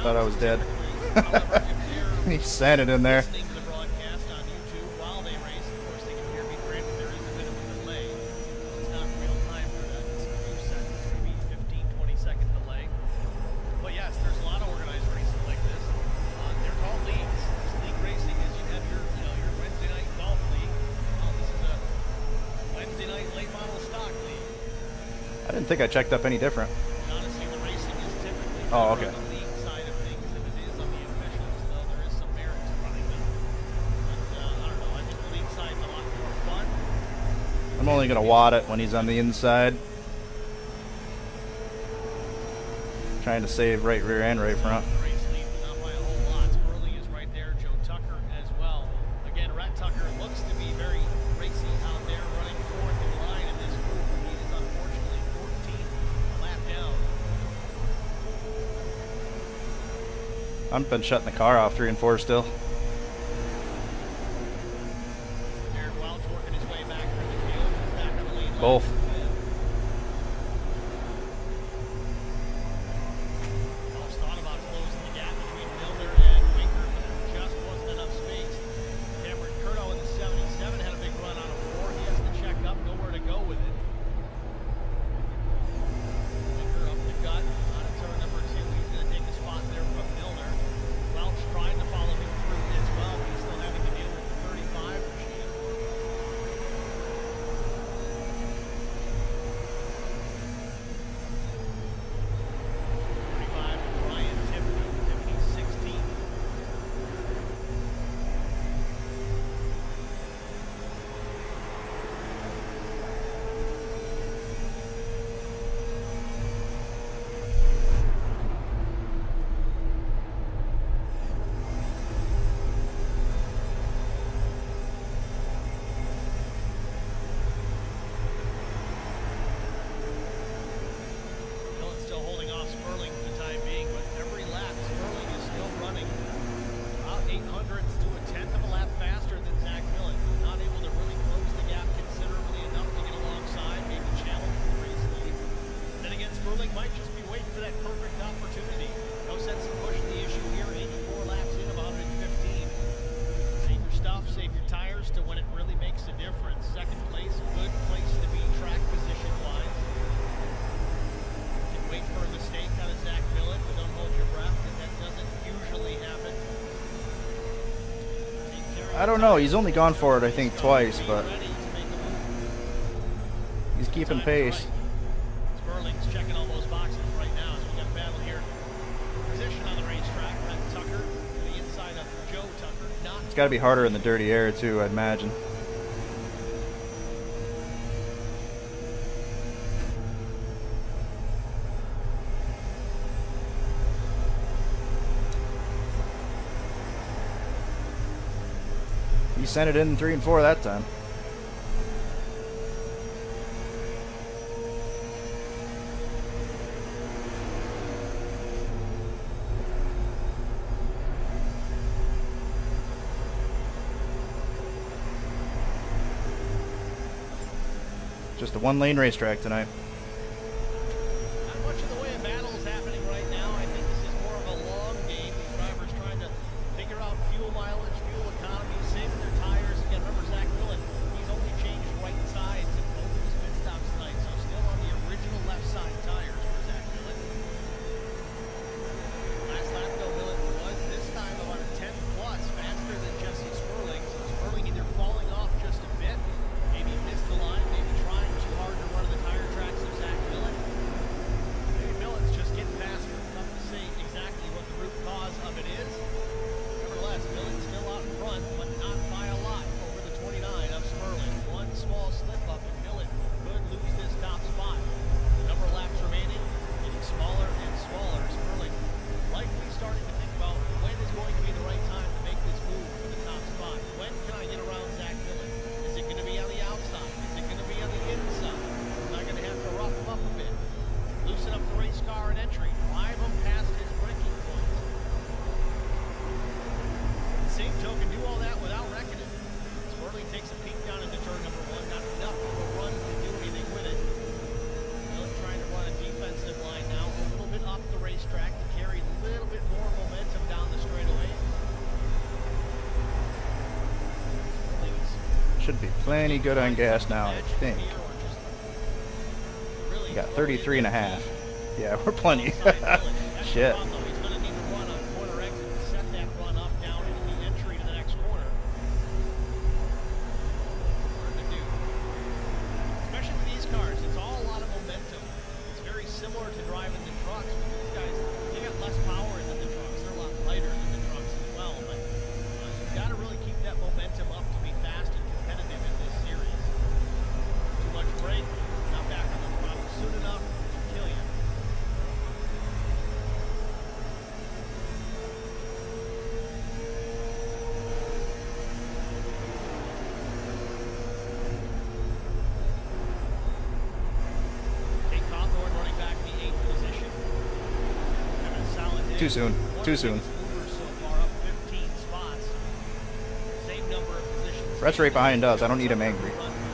thought I was dead. However, if they're He sent it in there. listening to the broadcast on YouTube while they race, of course they can hear me. Granted, there is a bit of a delay. It's not real time for that. It's a few seconds, maybe 15, 20-second delay. But yes, there's a lot of organized racing like this. They're called leagues. This league racing is you have your, your Wednesday night golf league. This is a Wednesday night late model stock league. I didn't think I checked up any different. Honestly, the racing is typically Oh, better okay. on the league side of things than it is on the officials, though there is some merit to running them. But I don't know, I think the league side's a lot more fun. I'm only going to wad it when he's on the inside. Trying to save right rear and right front. The race lead, but not by a whole lot. Sperling is right there, Joe Tucker as well. Again, Rhett Tucker looks to be very racy out there, running fourth in line in this group. He is unfortunately 14th, a lap down. I've been shutting the car off 3 and 4 still. Jared Welch working his way back through the field. He's back on the lead. Both. Welch thought about closing the gap between Milner and Winker, but there just wasn't enough space. Cameron Curto in the 77 had a big run on a 4. He has to check up, nowhere to go with it. Winker up the gut on turn number 2. He's going to take a spot there from Milner. Welch trying to follow him through as well, but he's still having to deal with the 35 machine. 35 Brian Tiffany. Tiffany's 16th. Millen's still holding off Sperling for the time being, but every lap Sperling is still running about 800ths to a tenth of a lap faster than Zach Millen. Not able to really close the gap considerably enough to get alongside, maybe challenge the race lead. Then again, Sperling might just be waiting for that perfect opportunity. No sense in pushing the issue here. 84 laps in of 115. Save your stuff, save your tires to when it really makes a difference. Second place, good place to be track position-wise. Can wait for a mistake out of Zach Millen, but don't hold your breath because that doesn't usually happen. Take care of I don't know. He's only gone for it, I think, twice, but ready to make a move. he's keeping pace. Sperling's checking all those boxes right now as we got a battle here. Position on the racetrack, Rhett Tucker to the inside of Joe Tucker. Not It's got to be harder in the dirty air, too, I'd imagine. He sent it in 3 and 4 that time. Just a 1-lane racetrack tonight. not much in the way of battles happening right now. I think this is more of a long game. These drivers trying to figure out fuel mileage, fuel economy, saving their tires. Again, remember Zach Millen, he's only changed right sides in both of his pit stops tonight, so still on the original left side tires for Zach Millen. Last lap though, Millen was this time about a 10 plus faster than Jesse Sperling, so Sperling either falling off just a bit, maybe missed the line, maybe trying too hard to run the tire tracks Should be plenty good on gas now, I think. We got 33 and a half. Yeah, we're plenty. Shit. Too soon. Too soon. Brett's right behind us. I don't need him angry.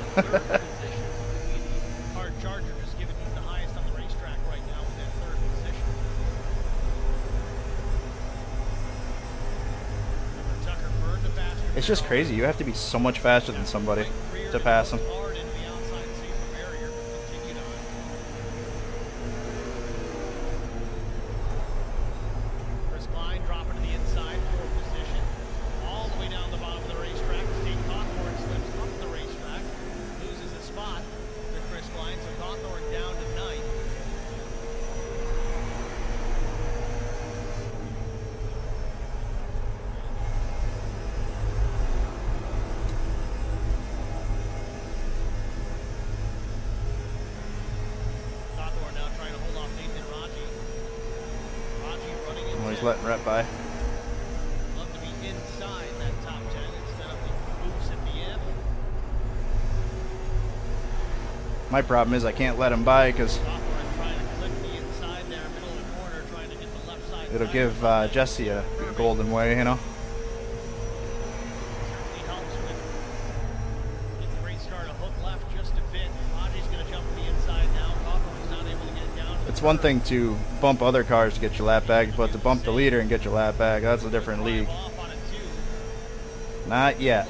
It's just crazy. You have to be so much faster than somebody to pass him. Letting Rhett by. Love to be inside that top 10 instead of the boost at the end. My problem is I can't let him by because it'll give Jesse a golden way, you know. It's one thing to bump other cars to get your lap back, but to bump the leader and get your lap back, that's a different league. Not yet.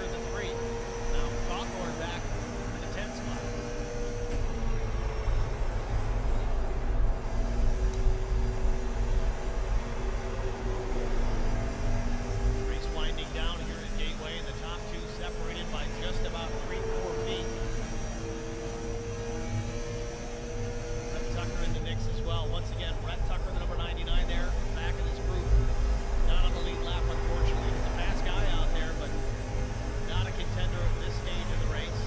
Race winding down here at Gateway, and the top two separated by just about 3-4 feet. Tucker in the mix as well. Once again, Brett Tucker, the number 99 there, back in this group. Not on the lead lap, unfortunately. He's a fast guy out there, but not a contender at this stage of the race.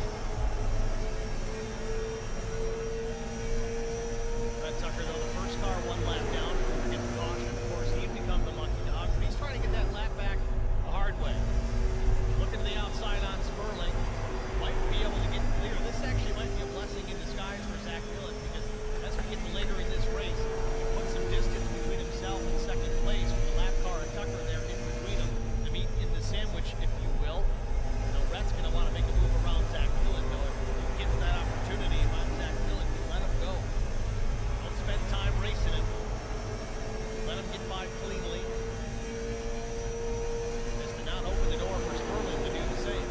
Brett Tucker, though, the first car one lap down. Get the caution, of course. He'd become the lucky dog, but he's trying to get that lap back the hard way. Looking to the outside on Sperling. Might be able to get clear. This actually might be a blessing in disguise for Zach Dillon, because as we get to later in this race, he put some distance between himself and second place with the lap car and Tucker there in between them to meet in the sandwich, if you will. Now, Rhett's going to want to make a move around Zach Dillon, though. If he gets that opportunity, if I'm Zach Dillon, let him go. Don't spend time racing him. Let him get by cleanly. Just to not open the door for Sperling to do the same.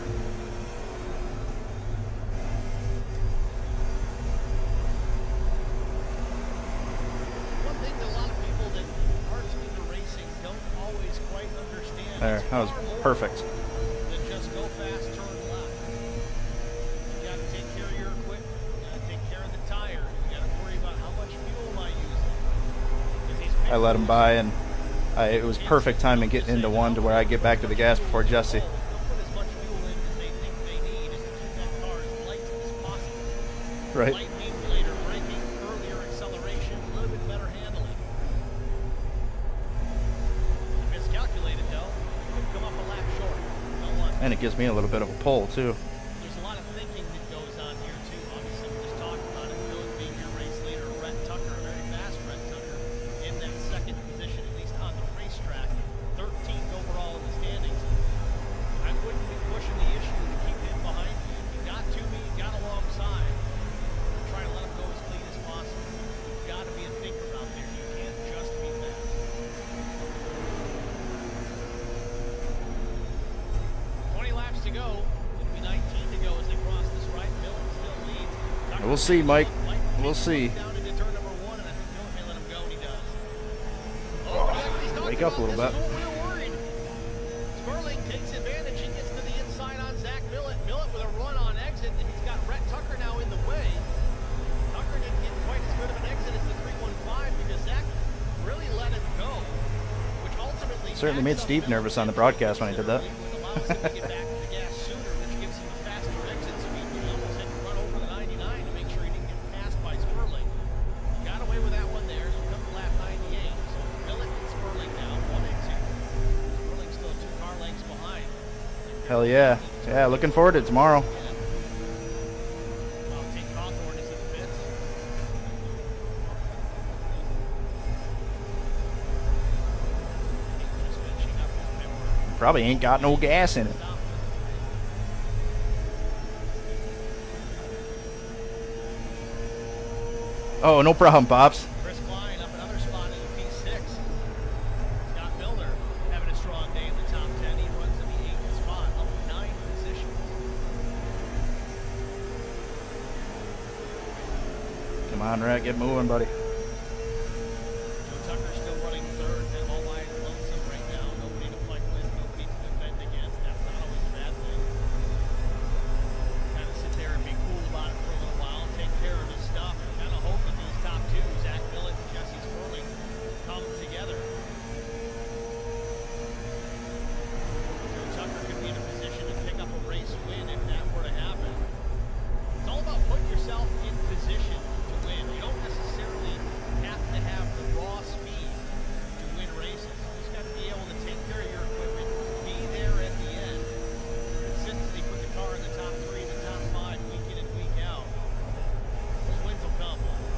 One thing that a lot of people that aren't into racing don't always quite understand. There, that was perfect. Than just go fast, turn left. You got to take care of your equipment. You got to take care of the tires. You got to worry about how much fuel am I using. I let him by, and it was perfect timing getting into one to where I get back to the gas before Jesse. They'll put as much fuel in as they think they need and keep that car as light as possible. Right. Light means later braking, earlier acceleration, a little bit better handling. Miscalculated though, could come up a lap short. And it gives me a little bit of a pull too. There's a lot of thinking that goes on here too. Obviously, we just talked about it. Dillon being your race leader, Brett Tucker, a very fast Brett Tucker, in that second position, at least on the racetrack. 13th overall in the standings. I wouldn't be pushing the issue to keep him behind you. If you got to me, you got alongside. Try to let him go as clean as possible. You've got to be a thinker out there. You can't just be fast. 20 laps to go. It'll be 19 We'll see, Mike. We'll see. Down into turn number 1, and I think Millet may let him go, and he does. Oh, he's talking Wake up a little about bit. this is what we're worried. Sperling takes advantage. He gets to the inside on Zach Millet. Millet with a run on exit, and he's got Rhett Tucker now in the way. Tucker didn't get quite as good of an exit as the 315 because Zach really let him go, which ultimately Certainly made Steve nervous on the broadcast when I did that. which allows him to get back to the gas sooner, which gives him a faster exit speed. He almost had to run over the 99 to make sure he didn't get passed by Sperling. He got away with that one there, so come to lap 98. So it's Millet and Sperling now, 1 and 2. Sperling's still 2 car lengths behind. Hell yeah. Yeah, looking forward to it tomorrow. Tate Cawthorn is in the pits. Just finishing up his pit work. Probably ain't got no gas in it. Oh, no problem, Pops. Chris Klein up another spot in the P6. Scott Milner having a strong day in the top 10. He runs in the 8th spot, up 9 positions. Come on, Rhett, get moving, buddy. Joe Tucker still running 3rd, and all wide and lonesome right now. Nobody to fight with, nobody to defend against. That's not always a bad thing. Kind of sit there and be cool about it for a little while, take care of his stuff, and kind of hope that these top 2, Zach Millet and Jesse Sperling, come together. Joe Tucker could be in a position to pick up a race win if that were to happen. It's all about putting yourself in position to win. You don't necessarily have to have the raw speed to win races. You just got to be able to take care of your equipment, be there at the end, consistently put the car in the top 3, the top 5, week in and week out. Those wins will come.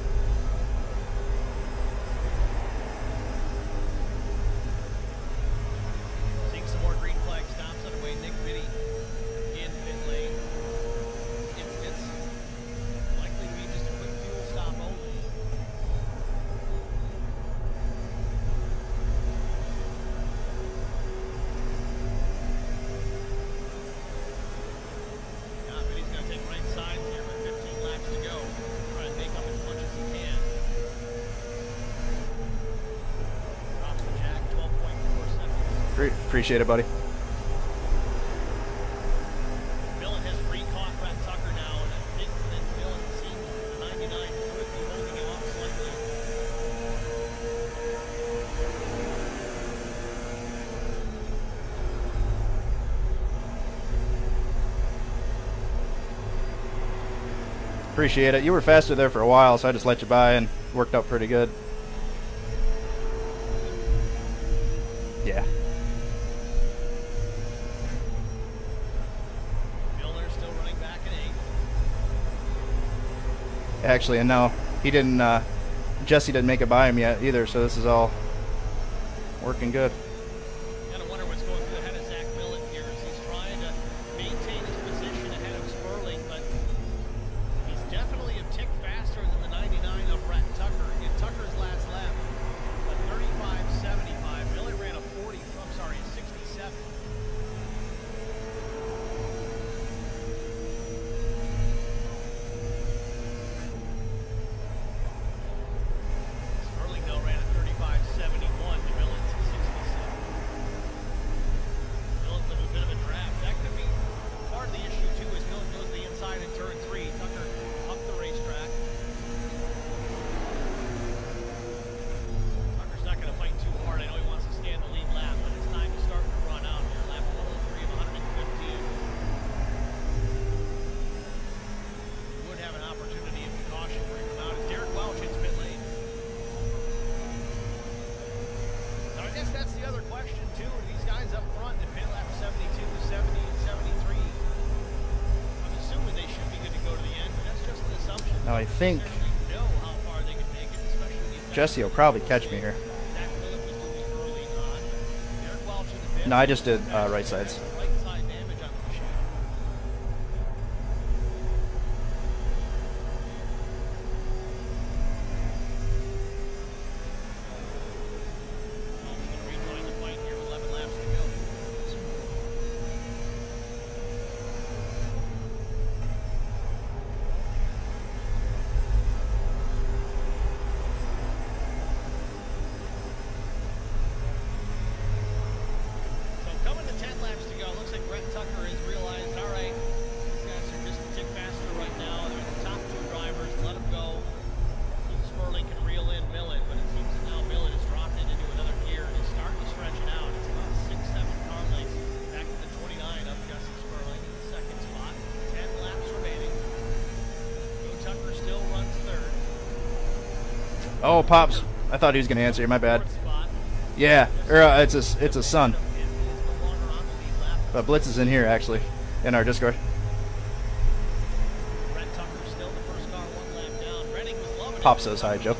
Seeing some more green flag stops underway. Nick Biddy in pit lane. It's likely to be just a quick fuel stop only. Yeah, Biddy's going to take right sides here with 15 laps to go. Try and make up as much as he can. Drops the jack, 12.4 seconds. Appreciate it, buddy. Millen has recaught Rhett Tucker now, and I think that Millen seems the 99 could be holding him up slightly. Appreciate it. You were faster there for a while, so I just let you by and worked out pretty good. Yeah. Milner still running back in 8th. Actually, and no, he didn't, Jesse didn't make it by him yet either, so this is all working good. Kind of wonder what's going through the head of Zach Millen here as he's trying to maintain his position ahead of Sperling, but he's definitely a tick faster than the 99 of Rhett Tucker. In Tucker's last lap, a 35.75. Millen ran a 67. Sperling though ran a 35.71 to Millen's 67. Millen with a bit of a draft. That could be part of the issue too, as Millen goes to the inside in turn 3. Tucker up the racetrack. Tucker's not going to fight too hard. I know he wants to stay in the lead lap, but it's time to start to run out here. Lap 103 of 115. Would have an opportunity if the caution were to come out. As Derek Welch hits pit lane. Now, I guess that's the other question, too. These guys up front in pit lap 72, 70, and 73. I'm assuming they should be good to go to the end, but that's just an assumption. Now I think We know how far they can make it, especially these Jesse will probably catch me here. Zach Millen was moving early on. Derek Welch in the pit. No, I just did right sides. Right side damage on the machine. Welch gonna rejoin the fight here with 11 laps to go. Oh, Pops. I thought he was going to answer you. My bad. Yeah, or it's a son. But Blitz is in here, actually, in our Discord. Pop says hi, Joe.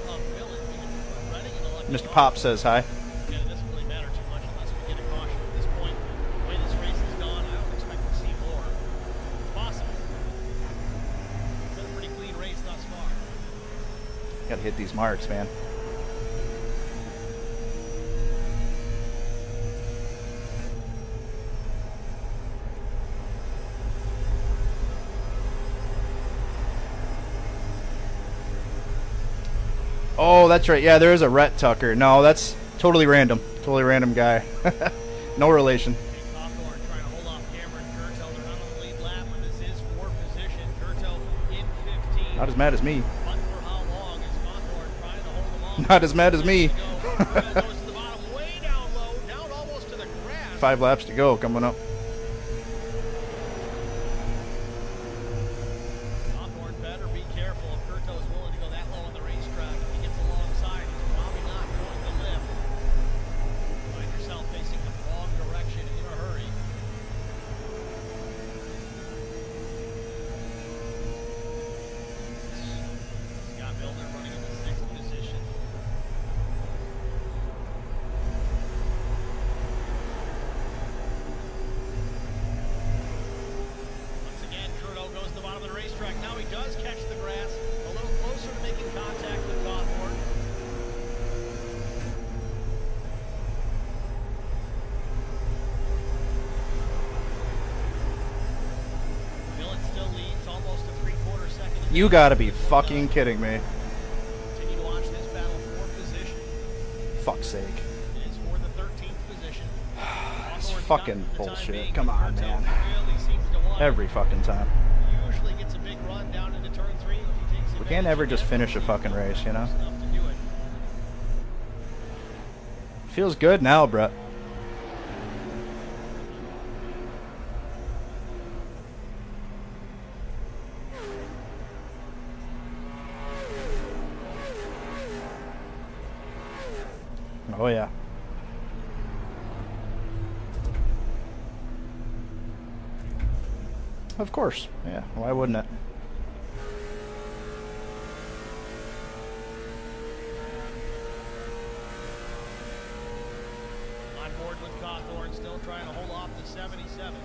Mr. Pop says hi. Yeah, it doesn't really matter too much unless we get a caution at this point. The way this race has gone, I don't expect to see more. It's possible. It's been a pretty clean race thus far. Gotta hit these marks, man. Oh, that's right. Yeah, there is a Rhett Tucker. No, that's totally random. Totally random guy. No relation. Hawthorne trying to hold off Cameron Kurto. They're not on the lead lap, but this is for position. Kurto in 15. Not as mad as me. But for how long is Hawthorne trying to hold them off? Not as mad as me. Kurto goes to the bottom, way down low, down almost to the grass. 5 laps to go coming up. Hawthorne better be careful if Kurto is willing to go that low on the racetrack. If he gets alongside, he's probably not going to lift. Find yourself facing the wrong direction in a hurry. Scott Milner running in the 6th position. Once again, Kurto goes to the bottom of the racetrack. Now he does catch the grass, a little closer to making contact with Hawthorne. Dillon still leads almost a 3/4 second. You gotta be fucking kidding me. Continue to watch this battle for position. Fuck's sake. It is for the 13th position. It's Hawthorne's fucking got, for the time bullshit. being, Come on, Kurto man. really seems to want it. Every fucking time. Usually gets a big run down into turn 3 if he takes We can't ever just finish a fucking race, you know? enough to do it. Feels good now, bruh. Oh yeah. Of course. Yeah, why wouldn't it? On board with Cawthorne, still trying to hold off the 77.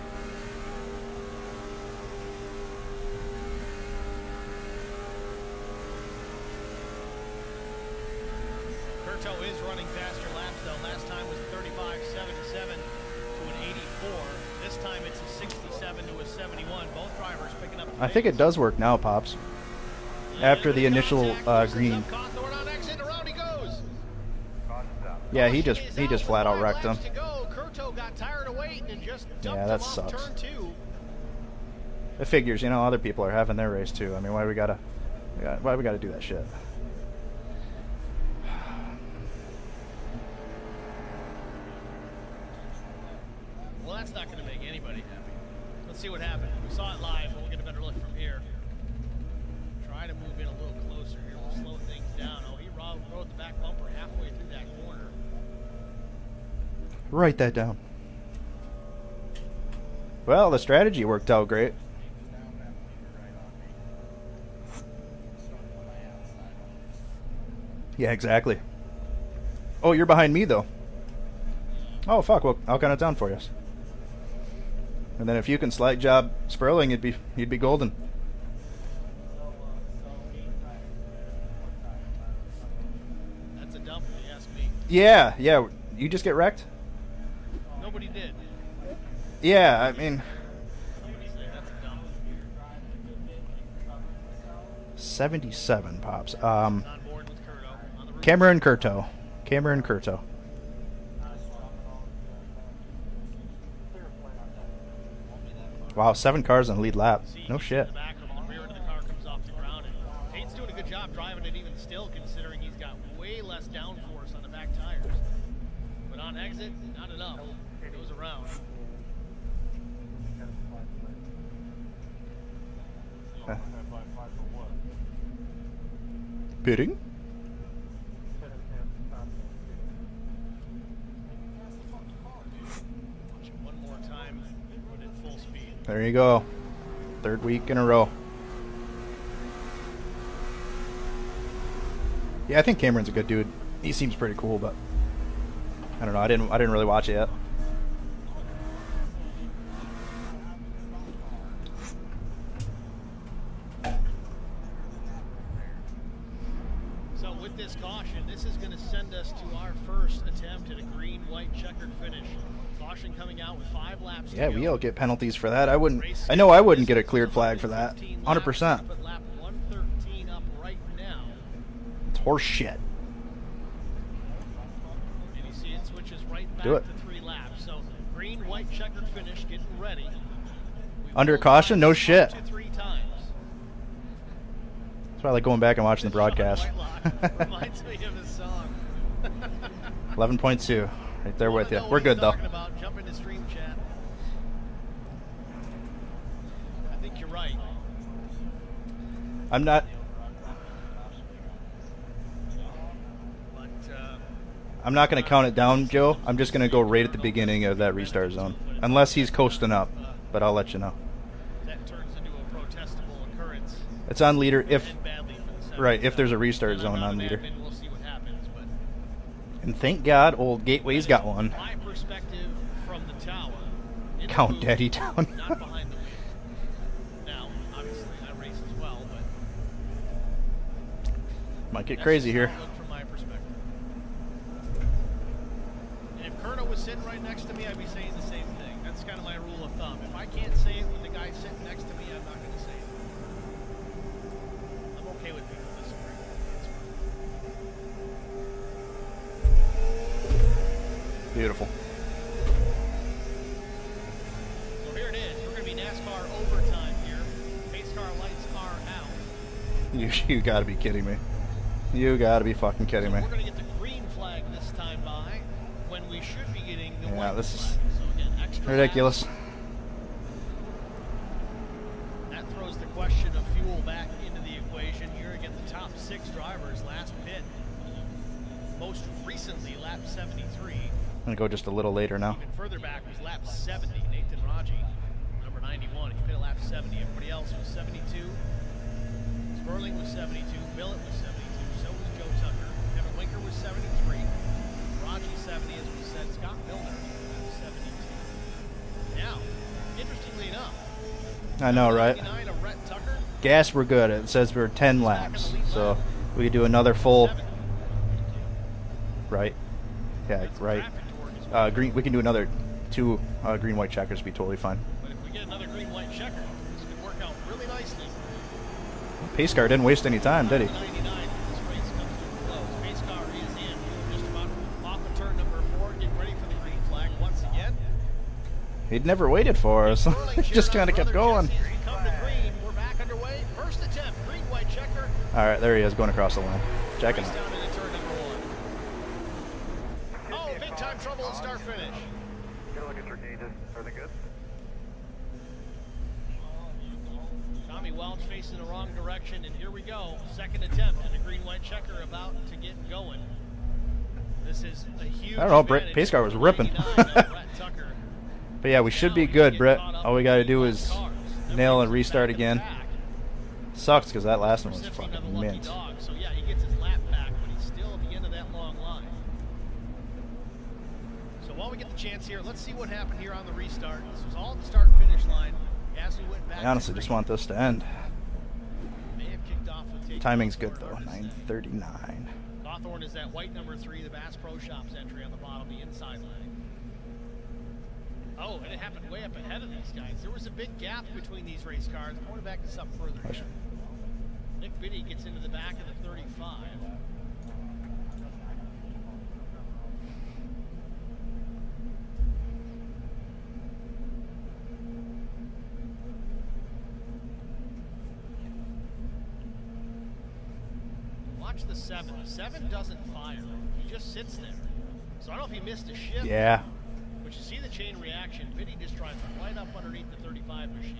Kurto is running faster laps though. Last time was 35.77 to an 84. This time it's a 67 to a 71. Both drivers picking up. I think it does work now, Pops. After the initial green. Cawthorne on exit, around he goes. Yeah, he just flat out wrecked him. Kurto got tired of waiting and just Yeah, that sucks. turn 2. It figures, you know, other people are having their race too. I mean, why we gotta do that shit? Well, that's not going to make anybody happy. Let's see what happened. We saw it live, but we'll get a better look from here. Try to move in a little closer here. We'll slow things down. Oh, he rode the back bumper halfway through that corner. Write that down. Well, the strategy worked out great. Yeah, exactly. Oh, you're behind me though. Oh fuck! Well, I'll count it down for you. And then if you can slide job Sperling, you'd be golden. That's a dump, if you ask me. Yeah, yeah. You just get wrecked. Nobody did. Yeah, I mean, Somebody say that's a dump. 77 Pops. On board with Kurto. On the roof. Cameron Kurto. Cameron Kurto. Wow, 7 cars in the lead lap. No shit. The back of the rear end of the car comes off the ground, and Tate's doing a good job driving it even still, considering he's got way less downforce on the back tires. But on exit, not enough. It goes around. Pitting? There you go. 3rd week in a row. Yeah, I think Cameron's a good dude. He seems pretty cool, but I don't know. I didn't really watch it yet. So with this caution, this is going to send us to our first attempt at a green-white checkered finish. Caution coming out with 5 laps. Yeah, we all get penalties for that. I know I wouldn't get a cleared flag for that. 100%. But lap 113 up right now. It's horse shit. And you see it switches right back Do it. to 3 laps. So green, white, checkered finish, getting ready. Under caution? No shit. 3 times. That's why I like going back and watching the broadcast. Reminds me of a song. 11.2. Right there with you. We're good, though. Jump into stream chat. I think you're right. I'm not... But, I'm not going to count it down, Joe. I'm just going to go right at the beginning of that restart zone. Unless he's coasting up. But I'll let you know. that turns into a protestable occurrence. It's on leader if... End badly for the seventh. Right, if there's a restart zone on leader. Admin, we'll see what happens, but And thank God old Gateway's got one. my perspective from the tower. in the Count booth, Daddy down. Not behind the wheel. Now, obviously, I race as well, but Might get that's crazy just here. how it looked from my perspective. And if Kurno was sitting right next to me, I'd be saying the same thing. That's kind of my rule of thumb. If I can't say it when the guy's sitting next to me, I'm not going to say it. I'm okay with people disagreeing. It's fine. Beautiful. So here it is. We're going to be NASCAR overtime here. Pace car lights are out. You gotta be kidding me. You gotta be fucking kidding me. We're going to get the green flag this time by when we should be getting the Yeah, white this is flag. So again, extra ridiculous. laps. That throws the question of fuel back into the equation here. Again, the top 6 drivers last pit. Most recently, lap 73. I'm gonna go just a little later now. Even further back was lap 70. Nathan Raji, number 91. He pit at lap 70. Everybody else was 72. Sperling was 72. Billett was 72. So was Joe Tucker. Kevin Winker was 73. Raji 70, as we said. Scott Milner at 72. Now, interestingly enough, I know, right? 99 of Rhett Tucker. Gas, we're good. It says we're 10 laps, so we could do another full. 7. Right? Yeah, right. Traffic torque as well. Green. We can do another 2 green white checkers. Be totally fine. But if we get another green white checker, this could work out really nicely. Pace car didn't waste any time, did he? 99 as this race comes to a close. Pace car is in. We're just about off of turn number 4, getting ready for the green flag once again. He'd never waited for us. Just kind of kept going. Come to green. We're back underway. First attempt, green white checker. All right, there he is, going across the line. Checking Race him. down into turn number 1. Oh, big time trouble at start finish. Get a look at your gauges. Are they good? Tommy Welch facing the wrong direction, and here we go. Second attempt at a green white checker about to get going. This is a huge I don't know, advantage Pace car was for ripping. 99 of Rhett Tucker. But yeah, we should be good, Brett. All we got to do is nail and restart again. Sucks because that last one was fucking mint. So yeah, he gets his lap back, but he's still at the end of that long line. So while we get the chance here, let's see what happened here on the restart. This was all at the start-finish line. As we went back I honestly just want this to end. may have kicked off with taking Timing's off good for though, an artist. 9:39. Hawthorne is that white number 3, the Bass Pro Shops entry on the bottom, the inside line. Oh, and it happened way up ahead of these guys. There was a big gap between these race cars. I'm going back to something further here. Nick Biddy gets into the back of the 35. Watch the 7. The 7 doesn't fire. He just sits there. So I don't know if he missed a shift. Yeah. But you see the chain reaction. Biddy just drives right up underneath the 35 machine.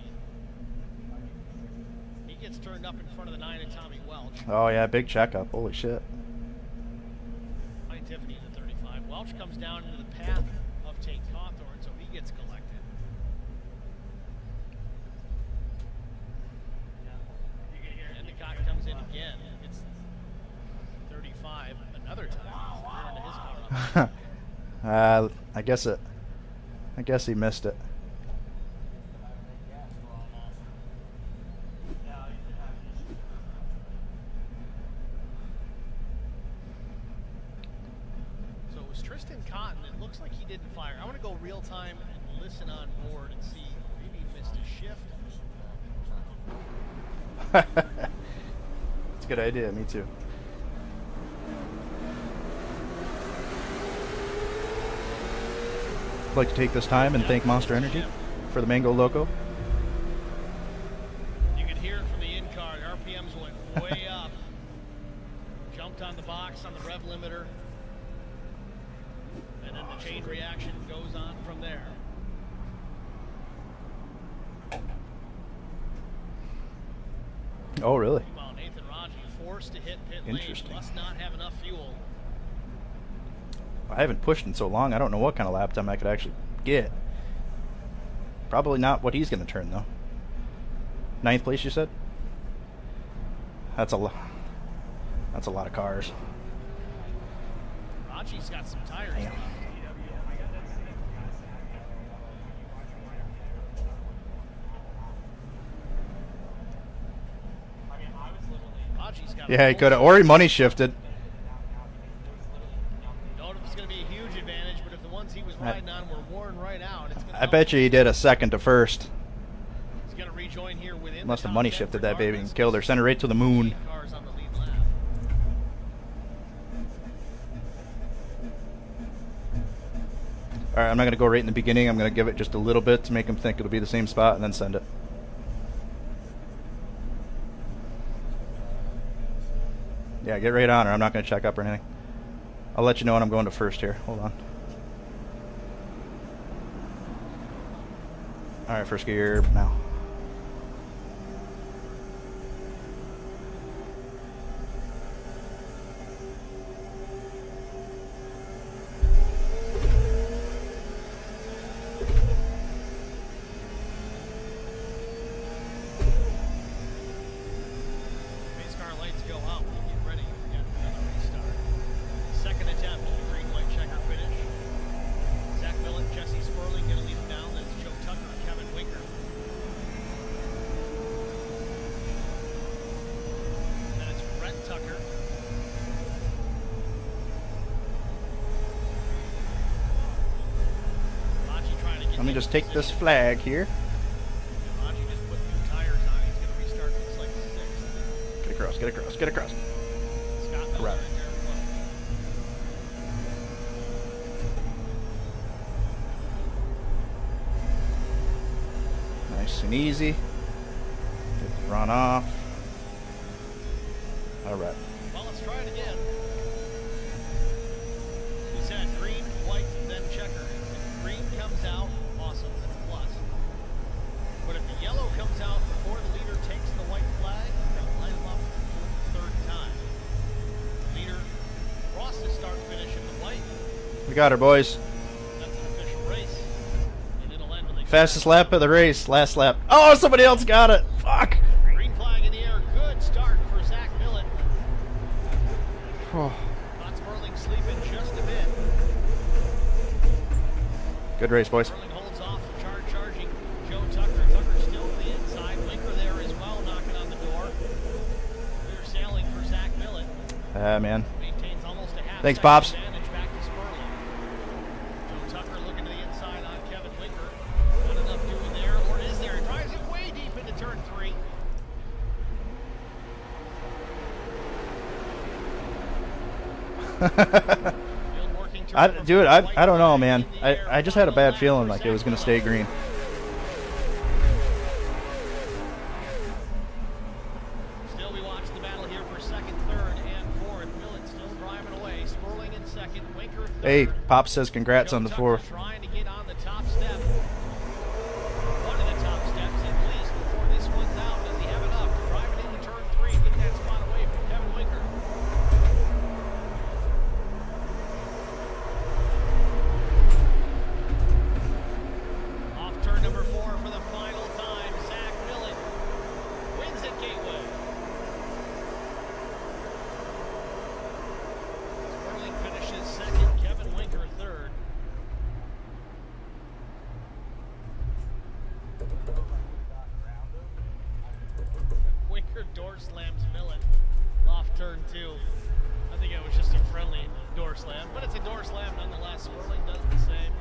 He gets turned up in front of the 9 and Tommy Welch. Oh yeah, big checkup. Holy shit. Ryan Tiffany in the 35. Welch comes down into the path of Tate Cawthorn, so he gets collected. I guess he missed it. So it was Tristan Cotton. It looks like he didn't fire. I want to go real time and listen on board and see maybe he missed a shift. It's a good idea. Me too. I'd like to take this time and thank Monster Energy for the Mango Loco. You could hear it from the in-car. The RPMs went way up. Jumped on the box on the rev limiter. And then the chain reaction goes on from there. Oh, really? Meanwhile, Nathan Raji forced to hit pit lane. Interesting. Must not have enough fuel. I haven't pushed in so long. I don't know what kind of lap time I could actually get. Probably not what he's going to turn, though. 9th place, you said? That's a lot. That's a lot of cars. Raji's got some tires. Damn. Raji's got Yeah, he could have. Or he money shifted. Don't know if it's going to be a huge advantage, but if the ones he was riding on were worn right out, it's going to I bet you he did a second to first. He's going to rejoin here within Must the have top money 10 shifted that baby and regardless. killed her. Sent her right to the moon. Cars on the lead lap. Alright, I'm not going to go right in the beginning. I'm going to give it just a little bit to make him think it'll be the same spot and then send it. Yeah, get right on her. I'm not going to check up or anything. I'll let you know when I'm going to first here. Hold on. Alright, first gear now. Pace car lights go out. We'll get ready for yet another restart. Second attempt, green white checker finish. Zach Millet, Jesse Sperling going to lead him down. Then it's Joe Tucker and Kevin Winker. Then it's Brett Tucker. Raji trying to get Let me into just take this position. flag here. And Raji just put new tires on. He's going to restart. Looks like sixth. Get across, get across, get across. Scott Miller Correct. in there as well. Nice and easy. Get the run off. Alright. Well, let's try it again. We said green, white, then checker. If green comes out, awesome, that's a plus. But if the yellow comes out before the leader takes the white flag, we're going to line them up for the third time. Leader crosses start finish in the white. We got her, boys. That's an official race. And it'll end when they Fastest lap of the race. Last lap. Oh, somebody else got it. Fuck. green flag in the air. Good start for Zach Millet. Oh. Todd Sperling sleeping just a bit. Good race, boys. Sperling holds off the charging Joe Tucker. Tucker still to the inside. Winker there as well, knocking on the door. They're sailing for Zach Millet. Man. Maintains almost a half Thanks, second Pops. advantage back to Sperling. Joe Tucker looking to the inside on Kevin Winker. Not enough doing there, or is there? He drives it way deep into turn 3. Field working to remove Dude, the I white don't know, flag man. in the air. I just had a Final bad lap feeling for like it was Zach going to stay Millet. green. Still, we watch the battle here for second, third, and fourth. Millet still driving away. Sperling in second. Winker third. Hey, Pop says congrats Joe on the Tucker fourth. trying to get on the top step. One of the top steps at least before this one's out. Does he have enough to drive it into turn 3 and get that spot away from Kevin Winker? Off turn number 4 for the final time. Zach Millet wins at Gateway. Sperling finishes second. Kevin Winker door slams Millet off turn 2. I think it was just a friendly door slam, but it's a door slam nonetheless. Sperling does the same.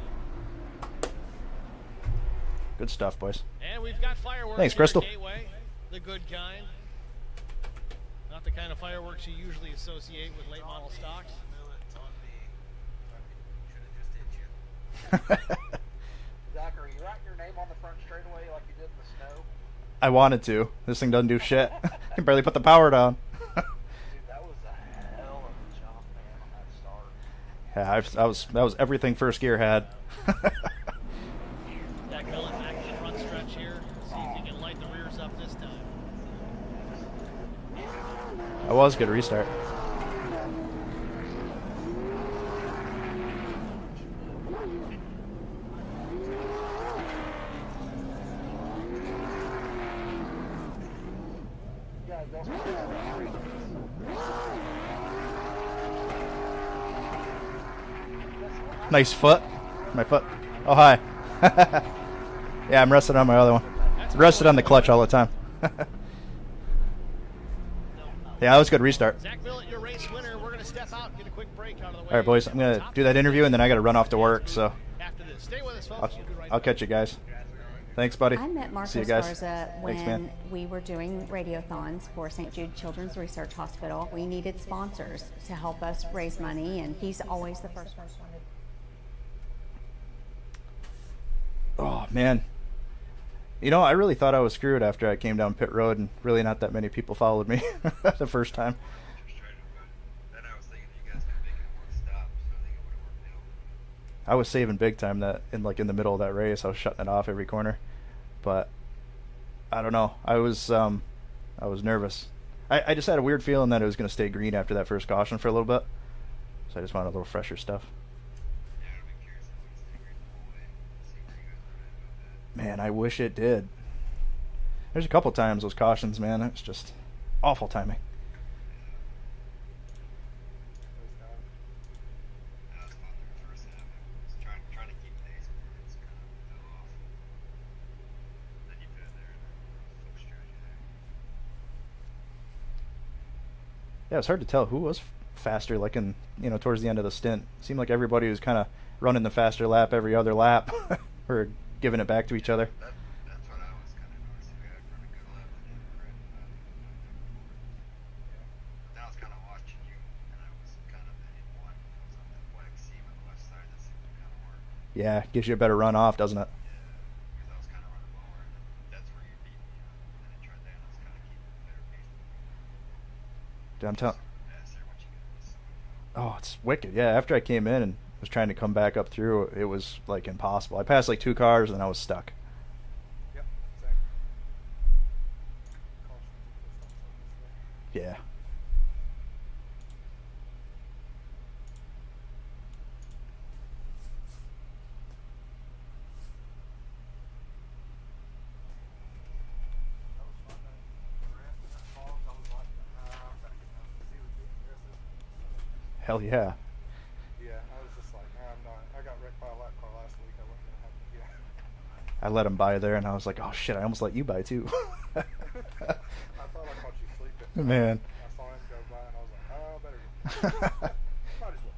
Good stuff, boys. And we've got fireworks. Thanks, here Crystal. at Gateway, the good kind. Not the kind of fireworks you usually associate with late model stocks. Zach, are you writing your name on the front straightaway like you did in the snow? I wanted to. This thing doesn't do shit. I can barely put the power down. Dude, that was a hell of a jump, man, on that start. Yeah, that was everything first gear had. Zach Millet back in the front stretch here. See if he can light the rears up this time. That was a good restart. Nice foot. My foot. Oh, hi. Yeah, I'm resting on my other one. It's rested on the clutch all the time. Yeah, that was a good restart. Zach Millet, your race winner. We're going to step out, get a quick break out of the way. All right, boys. I'm going to do that interview, and then I got to run off to work. So After this, stay with us, folks. We'll be right I'll back. catch you guys. Thanks, buddy. I met Marco See you guys. Garza when Thanks, man. we were doing radiothons for St. Jude Children's Research Hospital. We needed sponsors to help us raise money, and he's always the first one. Oh, man. You know, I really thought I was screwed after I came down pit road, and really not that many people followed me the first time. Then I was thinking you guys could make it one stop, so I think it would have worked out. I was saving big time that in the middle of that race. I was shutting it off every corner, but I don't know. I was nervous. I just had a weird feeling that it was going to stay green after that first caution for a little bit, so I just wanted a little fresher stuff. Yeah, I'd be curious if it would stay green the whole way. See where you guys are at with that. Man, I wish it did. There's a couple times those cautions, man. It's just awful timing. That was fun there first half. I was trying to keep pace, but it's kind of fell off. Then you put it there and then folks drove you there. Yeah, it's hard to tell who was faster, like towards the end of the stint. It seemed like everybody was kind of running the faster lap every other lap, or giving it back to each other. That's what I was kind of noticing. I run a good lap and then right but then I was kind of watching you, and I was kind of in one. I was on that black seam on the left side. That seemed to kind of work. Yeah, gives you a better run off, doesn't it? Because I was kind of running lower, and then that's where you beat me. And then I tried that, and I was kind of keeping a better pace. Dude, I'm telling. Faster once you get this. Oh, it's wicked. Yeah, after I came in and was trying to come back up through, it was like impossible. I passed like 2 cars and I was stuck. Yep, exactly. Yeah. Hell yeah. Yeah, I was just like, I'm not. I got wrecked by a lap car last week. I wasn't gonna have to get. I let him by there and I was like, oh shit, I almost let you by too. I thought I caught you sleeping. Man. I saw him go by and I was like, oh, I better go. Might as well.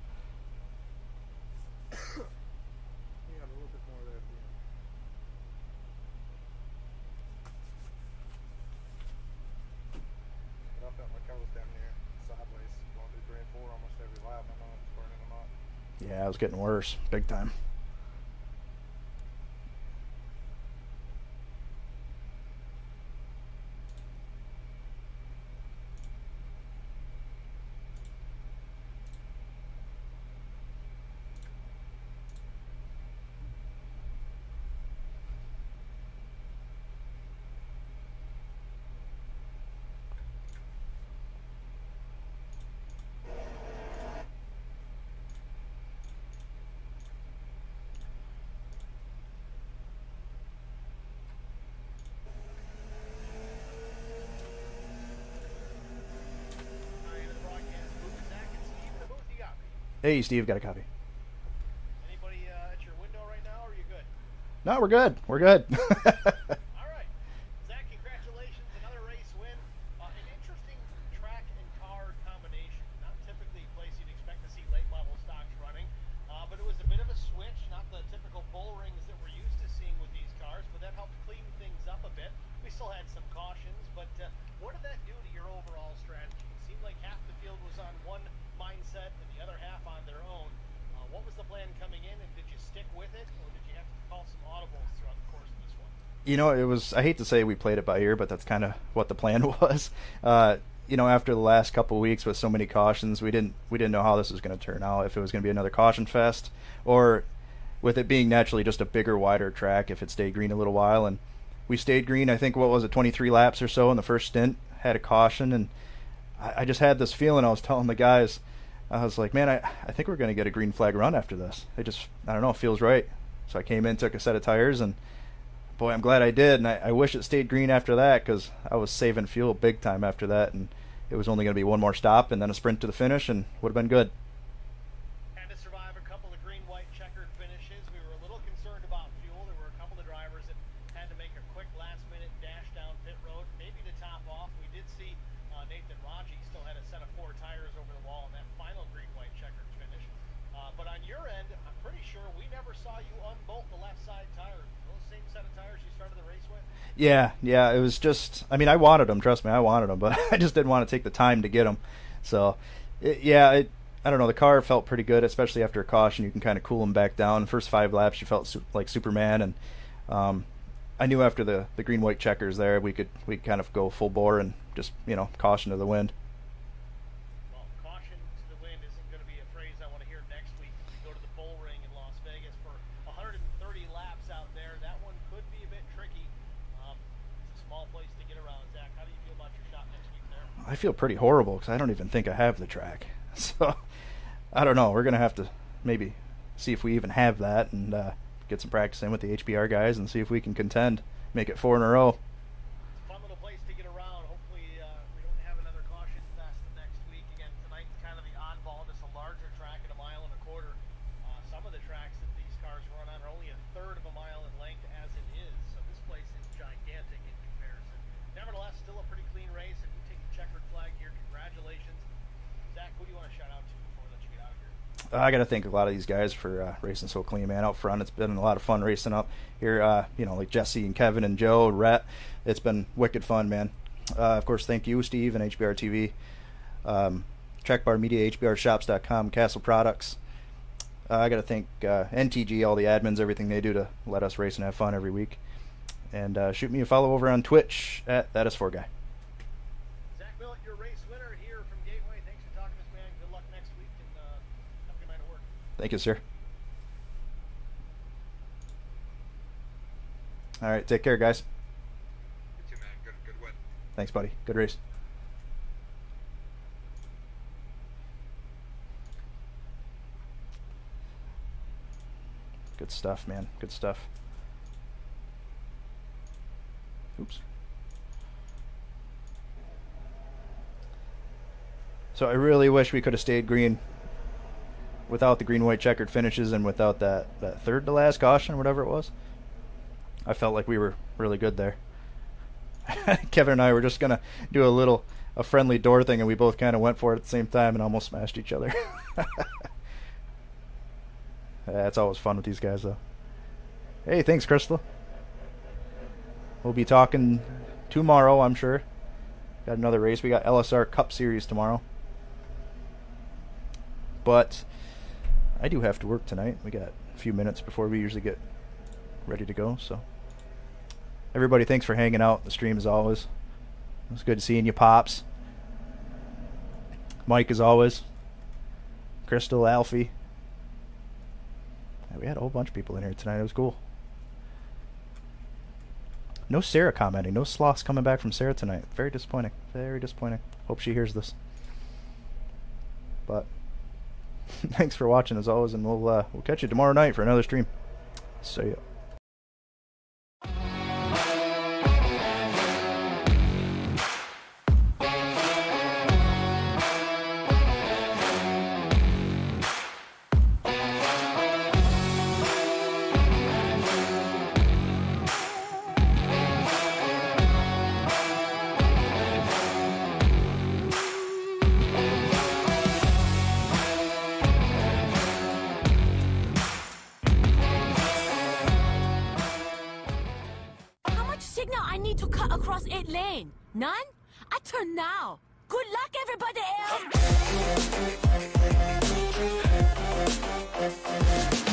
He had a little bit more there at the end. But I felt like I was down there sideways going through 3 and 4 almost every lap. I know I was burning them up. Yeah, it was getting worse, big time. Hey, Steve, got a copy. Anybody at your window right now, or are you good? No, we're good. We're good. All right. Zach, congratulations. Another race win. You know, it was, I hate to say we played it by ear, but that's kind of what the plan was. You know, after the last couple of weeks with so many cautions, we didn't know how this was going to turn out, if it was going to be another caution fest, or with it being naturally just a bigger, wider track, if it stayed green a little while. And we stayed green, I think, what was it, 23 laps or so in the first stint, had a caution, and I just had this feeling. I was telling the guys, I was like, man, I think we're going to get a green flag run after this. I don't know, it feels right. So I came in, took a set of tires, and boy, I'm glad I did. And I wish it stayed green after that, because I was saving fuel big time after that, and it was only going to be one more stop and then a sprint to the finish, and would have been good. And to survive a couple of green, white, checkered finishes, we were a little concerned about fuel. There were a couple of drivers that had to make a quick last-minute dash down pit road, maybe to top off. We did see Nathan Raji still had a set of 4 tires over the wall in that final green, white, checkered finish. But on your end, I'm pretty sure we never saw you unbolt the left side tires. Those same set of tires you started the race with? Yeah, it was just, I mean, I wanted them, trust me, I wanted them, but I just didn't want to take the time to get them. So, I don't know, the car felt pretty good, especially after a caution. You can kind of cool them back down. First 5 laps, you felt like Superman, and I knew after the green, white checkers there, we could kind of go full bore and just, you know, caution to the wind. Well, caution to the wind isn't going to be a phrase I want to hear next week when we go to the Bull Ring in Las Vegas for 130 laps out there. That one could be a bit tricky. It's a small place to get around. Zach, how do you feel about your shot next week there? I feel pretty horrible because I don't even think I have the track. So, I don't know. We're going to have to maybe see if we even have that, and get some practice in with the HBR guys and see if we can contend, make it 4 in a row. It's a fun little place to get around. Hopefully we don't have another caution fest next week. Again, tonight kind of the oddball, just a larger track at 1.25 miles. Some of the tracks that these cars run on are only 1/3 of a mile in length as it is, so this place is gigantic in comparison. Nevertheless, still a pretty clean race, and you take the checkered flag here. Congratulations. Zach, who do you want to shout out to before we let you get out of here? I got to thank a lot of these guys for racing so clean, man. Out front, it's been a lot of fun racing up here. You know, like Jesse and Kevin and Joe, Rhett. It's been wicked fun, man. Of course, thank you, Steve, and HBR TV, Track Bar Media, HBRShops.com, Castle Products. I got to thank NTG, all the admins, everything they do to let us race and have fun every week. And shoot me a follow over on Twitch at ThatIs4Guy. Zach Millett, your race winner here from Gateway. Thanks for talking to us, man. Good luck next week, and have a good night at work. Thank you, sir. All right, take care, guys. You too, man. Good win. Thanks, buddy. Good race. Good stuff, man. Good stuff. Oops. So I really wish we could have stayed green without the green, white checkered finishes and without that third to last caution, whatever it was. I felt like we were really good there. Kevin and I were just going to do a friendly door thing, and we both kind of went for it at the same time and almost smashed each other. It's always fun with these guys, though. Hey, thanks, Crystal. We'll be talking tomorrow, I'm sure. Got another race. We got LSR Cup Series tomorrow. But I do have to work tonight. We got a few minutes before we usually get ready to go. So everybody, thanks for hanging out the stream as always. It was good seeing you, Pops. Mike, as always. Crystal, Alfie. We had a whole bunch of people in here tonight. It was cool. No Sarah commenting. No sloths coming back from Sarah tonight. Very disappointing. Very disappointing. Hope she hears this. But thanks for watching as always, and we'll catch you tomorrow night for another stream. See ya. None? I turn now. Good luck, everybody else.